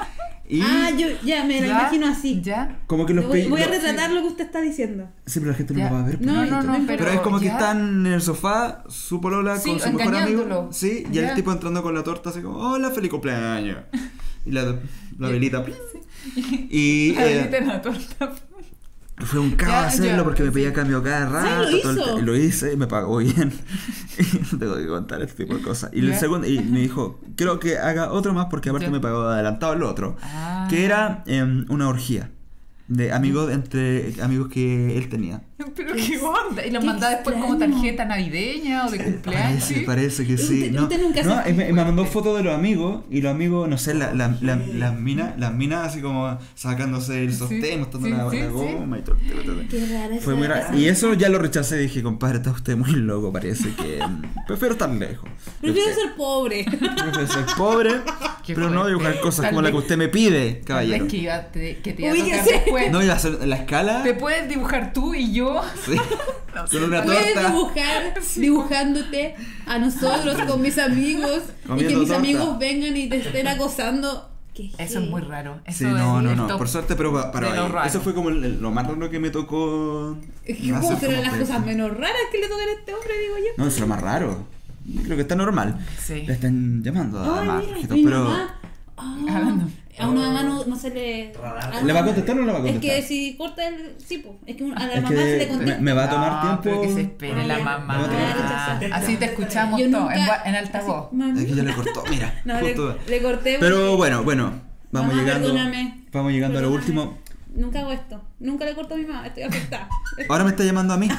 Y yo ya me lo ¿Ya? imagino así. ¿Ya? como que los Voy a sí. retratar lo que usted está diciendo. Sí, pero la gente no Ya. lo va a ver. No, pues. no, Pero es como que ya. están en el sofá, su polola Sí, con su mejor amigo. engañándolo. Sí, y Ya. el tipo entrando con la torta así como, hola, feliz cumpleaños. Y la velita. Y La velita en la torta. fue un caos Ya, hacerlo ya, porque me sí. pedía cambio cada rato. Sí, lo todo el hizo. y lo hice y me pagó bien. Y tengo que contar este tipo de cosas. Y el Ya. segundo, y me dijo, quiero que haga otro más porque aparte Ya. me pagó adelantado el otro. Ah. Que era una orgía de amigos entre amigos que él tenía. Pero qué onda. Y los Qué mandaba después como extraño. tarjeta navideña o de cumpleaños. Parece que sí. Usted- no, usted nunca no, se- y me mandó fotos de los amigos y los amigos, no sé, las minas así como sacándose el sostén, mostrando sí, la sí, goma y todo. Qué rara Fue muy raro. Y eso ya lo rechacé. Dije, compadre, está usted muy loco. Parece que prefiero estar lejos. Prefiero ser pobre. Prefiero ser pobre, Qué pero no fuerte. dibujar cosas Tal como la vez- que usted me pide, Tal caballero. vez que te iba a tocar Ubíquese. después. No iba a hacer la escala. Te puedes dibujar tú y yo. Sí. Con una Puedes torta. dibujar dibujándote a nosotros con mis amigos y que Comiendo mis torta. amigos vengan y te estén acosando. ¿Qué Eso es muy raro. Eso Sí, no, es no, el no. top Por suerte, pero para de lo ahí. raro. Eso fue como lo más raro que me tocó. Es que hacer como serán como las pe- cosas menos raras que le tocan a este hombre, digo yo. No, es lo más raro. Creo que está normal. Sí. Le están llamando además, Ay, mira, Jorgito, mi pero. mamá. Hablando. A una mamá no se le. Radar. ¿Le va a contestar o no le va a Es contestar? que si corta el. Sí, po. Es que a la Es mamá se le que contesta. me va a tomar No, pero tiempo. que se espere la Ah, ya. mamá. Me va a tomar Así te escuchamos Yo todo nunca- en altavoz. así, mami. Es que ya le cortó, mira. No, justo. le corté. Pero porque- bueno, vamos Mamá, llegando. perdóname. Vamos llegando a lo Perdóname. último. Nunca hago esto. Nunca le corto a mi mamá. Estoy afectada. Ahora me está llamando a mí.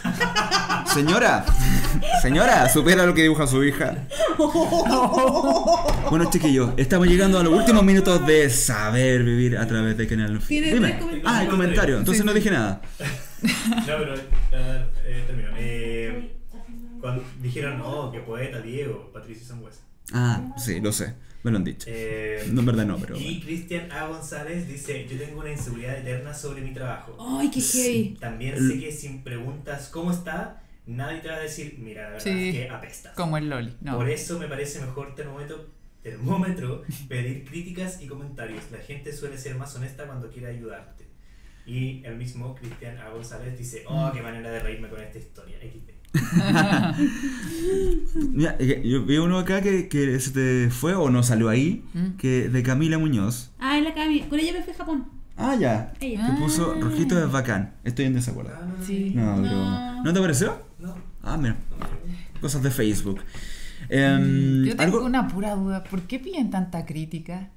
Señora, supera lo que dibuja su hija. Bueno, chiquillos, estamos llegando a los últimos minutos de Saber Vivir a través de Canal Fi. Tiene Dime. tres comentarios. Ah, el comentario. Entonces no dije nada. No, pero termino. Cuando dijeron, oh, qué poeta, Diego, Patricio Sangüesa. Ah, sí, lo sé. Me lo han dicho. No, en verdad no, pero. Y Cristian A. González dice, yo tengo una inseguridad eterna sobre mi trabajo. Ay, qué heavy. También sé que si preguntas cómo está, nadie te va a decir, mira, la verdad Sí. es que apestas. Como el Loli. No. Por eso me parece mejor termómetro pedir críticas y comentarios. La gente suele ser más honesta cuando quiere ayudarte. Y el mismo Cristian A. González dice, oh, qué manera de reírme con esta historia. XD. Mira, yo vi uno acá que se te fue o no salió ahí, que de Camila Muñoz. Ah, es la Cami. Con ella me fui a Japón. Ah, ya. Ella. Que puso Rojito es bacán. Estoy en desacuerdo. Sí. No, pero. No. ¿No te pareció? No. Ah, mira. Cosas de Facebook. Yo tengo algo. una pura duda. ¿Por qué piden tanta crítica?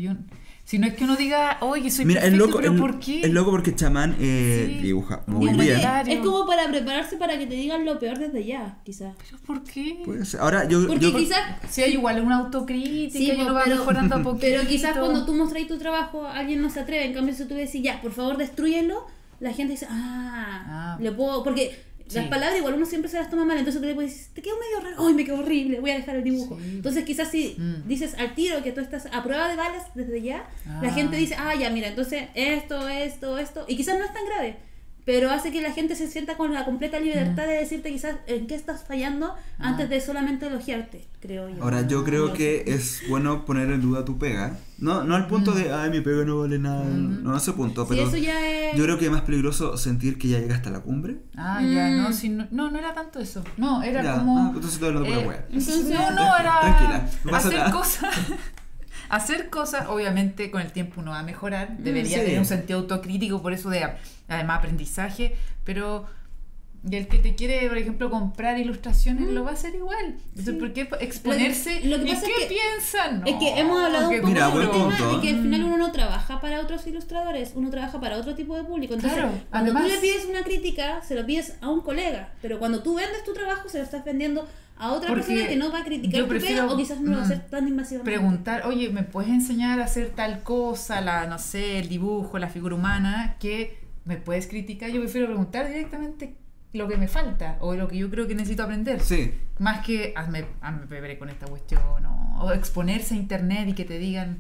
Si no es que uno diga, oye, soy Mira, es perfecto, loco, pero ¿por qué? es loco porque Chamán Sí. dibuja Un muy bien. comentario. Es como para prepararse para que te digan lo peor desde ya, quizás. ¿Pero por qué? Puede ser. Ahora, yo. Porque yo- quizás. Si hay igual una autocrítica Sí, y uno va pero- mejorando a poquito. Pero quizás cuando tú mostráis tu trabajo, alguien no se atreve. En cambio, si tú decís, ya, por favor, destrúyenlo, la gente dice, le puedo. Porque Sí. las palabras igual uno siempre se las toma mal. Entonces tú le puedes decir, te quedó medio raro. Ay, me quedó horrible, voy a dejar el dibujo. Sí. Entonces, quizás si Mm. dices al tiro que tú estás a prueba de balas desde ya, la Ah. gente dice, ya, mira, entonces esto. Y quizás no es tan grave. Pero hace que la gente se sienta con la completa libertad de decirte quizás en qué estás fallando antes de solamente elogiarte, creo yo. Ahora, yo creo No que sé. es bueno poner en duda tu pega. No al punto de, ay, mi pega no vale nada. No a ese punto, Sí, pero eso ya es. yo creo que es más peligroso sentir que ya llegaste a la cumbre. Ah, ya, no, si no era tanto eso. No, era Ya, como. entonces estoy hablando pura wea. Entonces- no, era. Tranquila, no pasa hacer nada. cosas. Hacer cosas, obviamente, con el tiempo uno va a mejorar. Debería sí. tener un sentido autocrítico, por eso de además aprendizaje. Pero. Y el que te quiere, por ejemplo, comprar ilustraciones lo va a hacer igual. Entonces, ¿por qué exponerse? Lo que ¿Y pasa qué es que- piensan? Es que hemos hablado qué un poco Mira, del buen tema punto. de que al final uno no trabaja para otros ilustradores, uno trabaja para otro tipo de público. Entonces, Claro, cuando además- tú le pides una crítica, se lo pides a un colega, pero cuando tú vendes tu trabajo, se lo estás vendiendo a otra Porque persona que no va a criticar yo tu prefiero, pega o quizás no lo va a hacer tan invasivamente. preguntar, oye, ¿me puedes enseñar a hacer tal cosa? No sé, el dibujo, la figura humana, que me puedes criticar. Yo prefiero preguntar directamente lo que me falta o lo que yo creo que necesito aprender. Sí. Más que hazme pebre con esta cuestión o exponerse a internet y que te digan,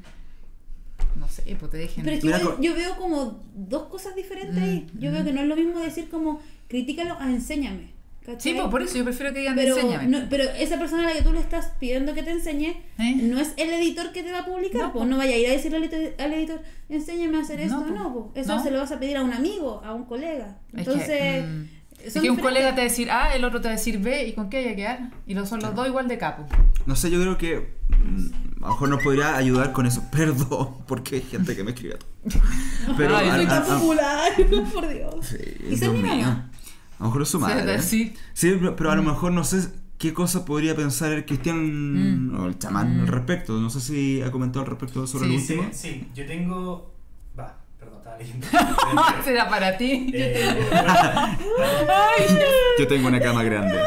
no sé, pues te dejen. Pero es que Mira, yo veo como dos cosas diferentes ahí. Yo veo que no es lo mismo decir como critícalo a enséñame. ¿cachai? Sí, pues por eso yo prefiero que digan Pero, enséñame. no, pero esa persona a la que tú le estás pidiendo que te enseñe no es el editor que te va a publicar, No, pues no vaya a ir a decirle al editor, enséñame a hacer esto, po. no, po. Eso No. se lo vas a pedir a un amigo, a un colega. Es Entonces, es son que un diferentes. colega te va a decir A, el otro te va a decir B, ¿y con qué hay que quedar? Y son los dos igual de capo. No sé, yo creo que a lo mejor nos podría ayudar con eso. Perdón, porque hay gente que me escribe. Pero Ay, Soy tan popular, por Dios. sí, Y Dios soy mi mío. mamá. A lo mejor es su madre. Sí. Sí, pero a lo mejor no sé qué cosa podría pensar el Cristian o el chamán al respecto. No sé si ha comentado al respecto sobre Sí, el Sí, último. sí, yo tengo... Va, perdón, estaba leyendo. Será para ti. Yo tengo una cama grande.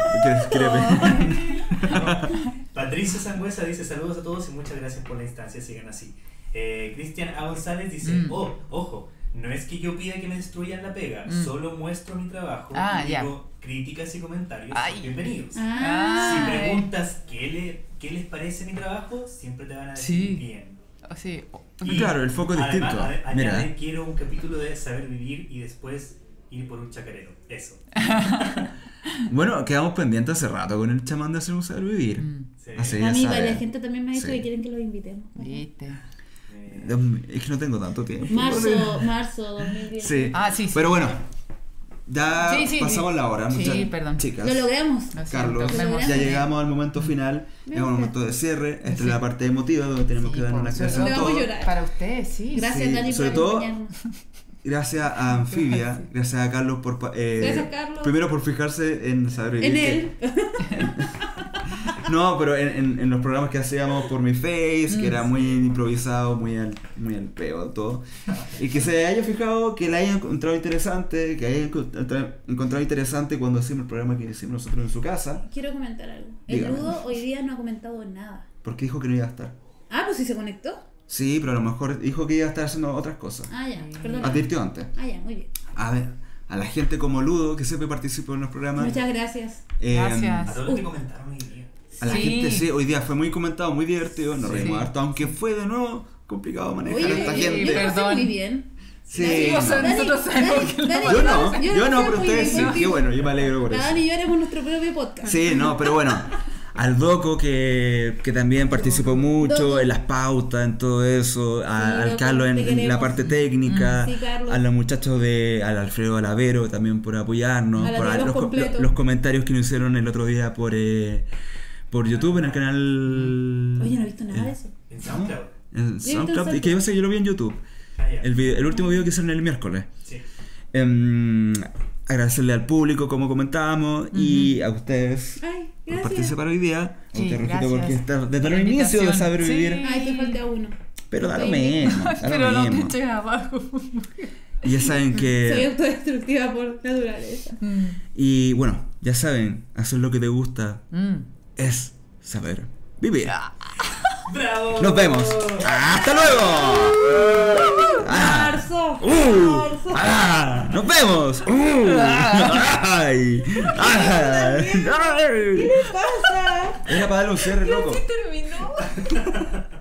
Patricia Sangüesa dice saludos a todos y muchas gracias por la instancia, sigan así. Cristian A. González dice, ojo, no es que yo pida que me destruyan la pega, solo muestro mi trabajo Ah, y ya. digo críticas y comentarios, Ay. bienvenidos. Ah, Si Ay. preguntas qué les parece mi trabajo, siempre te van a decir Sí. bien. Sí. Y Claro, el foco es además, distinto. Mira. añade, quiero un capítulo de saber vivir y después ir por un chacarero. Eso. Bueno, quedamos pendientes hace rato con el chamán de hacer un saber vivir. Sí. Así a ya mí saben. la gente también me ha dicho Sí. que quieren que los invitemos. ¿Viste? Es que no tengo tanto tiempo. Marzo 2010. Sí. Ah, sí, sí. Pero bueno, ya Sí, sí, pasamos sí. la hora. Sí, Muchas perdón. chicas. Lo logramos. Lo siento, Carlos, me ya ya emocioné. llegamos al momento final. Me Es un gusta. momento de cierre. Esta Sí. es la parte emotiva donde tenemos Sí, que darnos por las gracias supuesto. a Vamos a todos. llorar. Para ustedes, sí. Gracias, Sí, Dani, sobre por todo- acompañarnos. Gracias a Anfibia, gracias a Carlos por Gracias, Carlos. primero por fijarse en saber vivir. En que- él. No, pero en los programas que hacíamos por mi face, que era muy improvisado, muy al peo, todo. Y que se haya fijado, que la haya encontrado interesante, que haya encontrado interesante cuando hicimos el programa que hicimos nosotros en su casa, Quiero comentar algo. El Dígame. Ludo hoy día no ha comentado nada. porque dijo que no iba a estar. Ah, pues sí se conectó. Sí, pero a lo mejor dijo que iba a estar haciendo otras cosas. Ah, ya, perdón. Advirtió antes. Ah, ya, muy bien. A ver, a la gente como Ludo, que siempre participó en los programas. Muchas gracias. Gracias. A todos los que comentaron hoy día. A la Sí. gente, sí, hoy día fue muy comentado, muy divertido, nos Sí. reímos harto, aunque fue de nuevo complicado manejar Oye, a esta sí, yo gente. lo pasé Perdón. muy bien. Sí, Sí, o sea, no. nosotros sabemos que Dani, Yo no, yo yo lo no, pasé pero muy ustedes bien sí, qué contigo. bueno, yo me alegro por La eso. Dani y yo haremos nuestro propio podcast. Sí, no, pero bueno, al Doco que también participó mucho Doco. en las pautas, en todo eso, al Doco, Carlos te en la queremos. parte técnica, Sí, Carlos. a los muchachos al Alfredo Alavero también por apoyarnos, Al por Alavero los, completo. los comentarios que nos hicieron el otro día por YouTube en el canal. Oye, no he visto nada de eso. En SoundCloud. En visto SoundCloud, en y que yo lo vi en YouTube. Ah, ya. El último video que hicieron el miércoles. Sí. Agradecerle al público, como comentábamos, y a ustedes Ay, por gracias. participar hoy día. A Sí, usted, Rojito, gracias porque está desde por la el inicio de invitación. saber Sí. vivir. Ay, te falta uno. Pero da lo Ok. mismo. Da Pero lo no te mismo. eches abajo. Y ya saben Soy que. autodestructiva por naturaleza. Y bueno, ya saben, hacer lo que te gusta Mm. es saber vivir. ¡Bravo! Nos vemos. ¡Hasta luego! Ah. Marzo. ¡Nos vemos! ¡Ay! ¡Ay! ¿Qué pasa? Era para darle un cierre, loco. Terminó.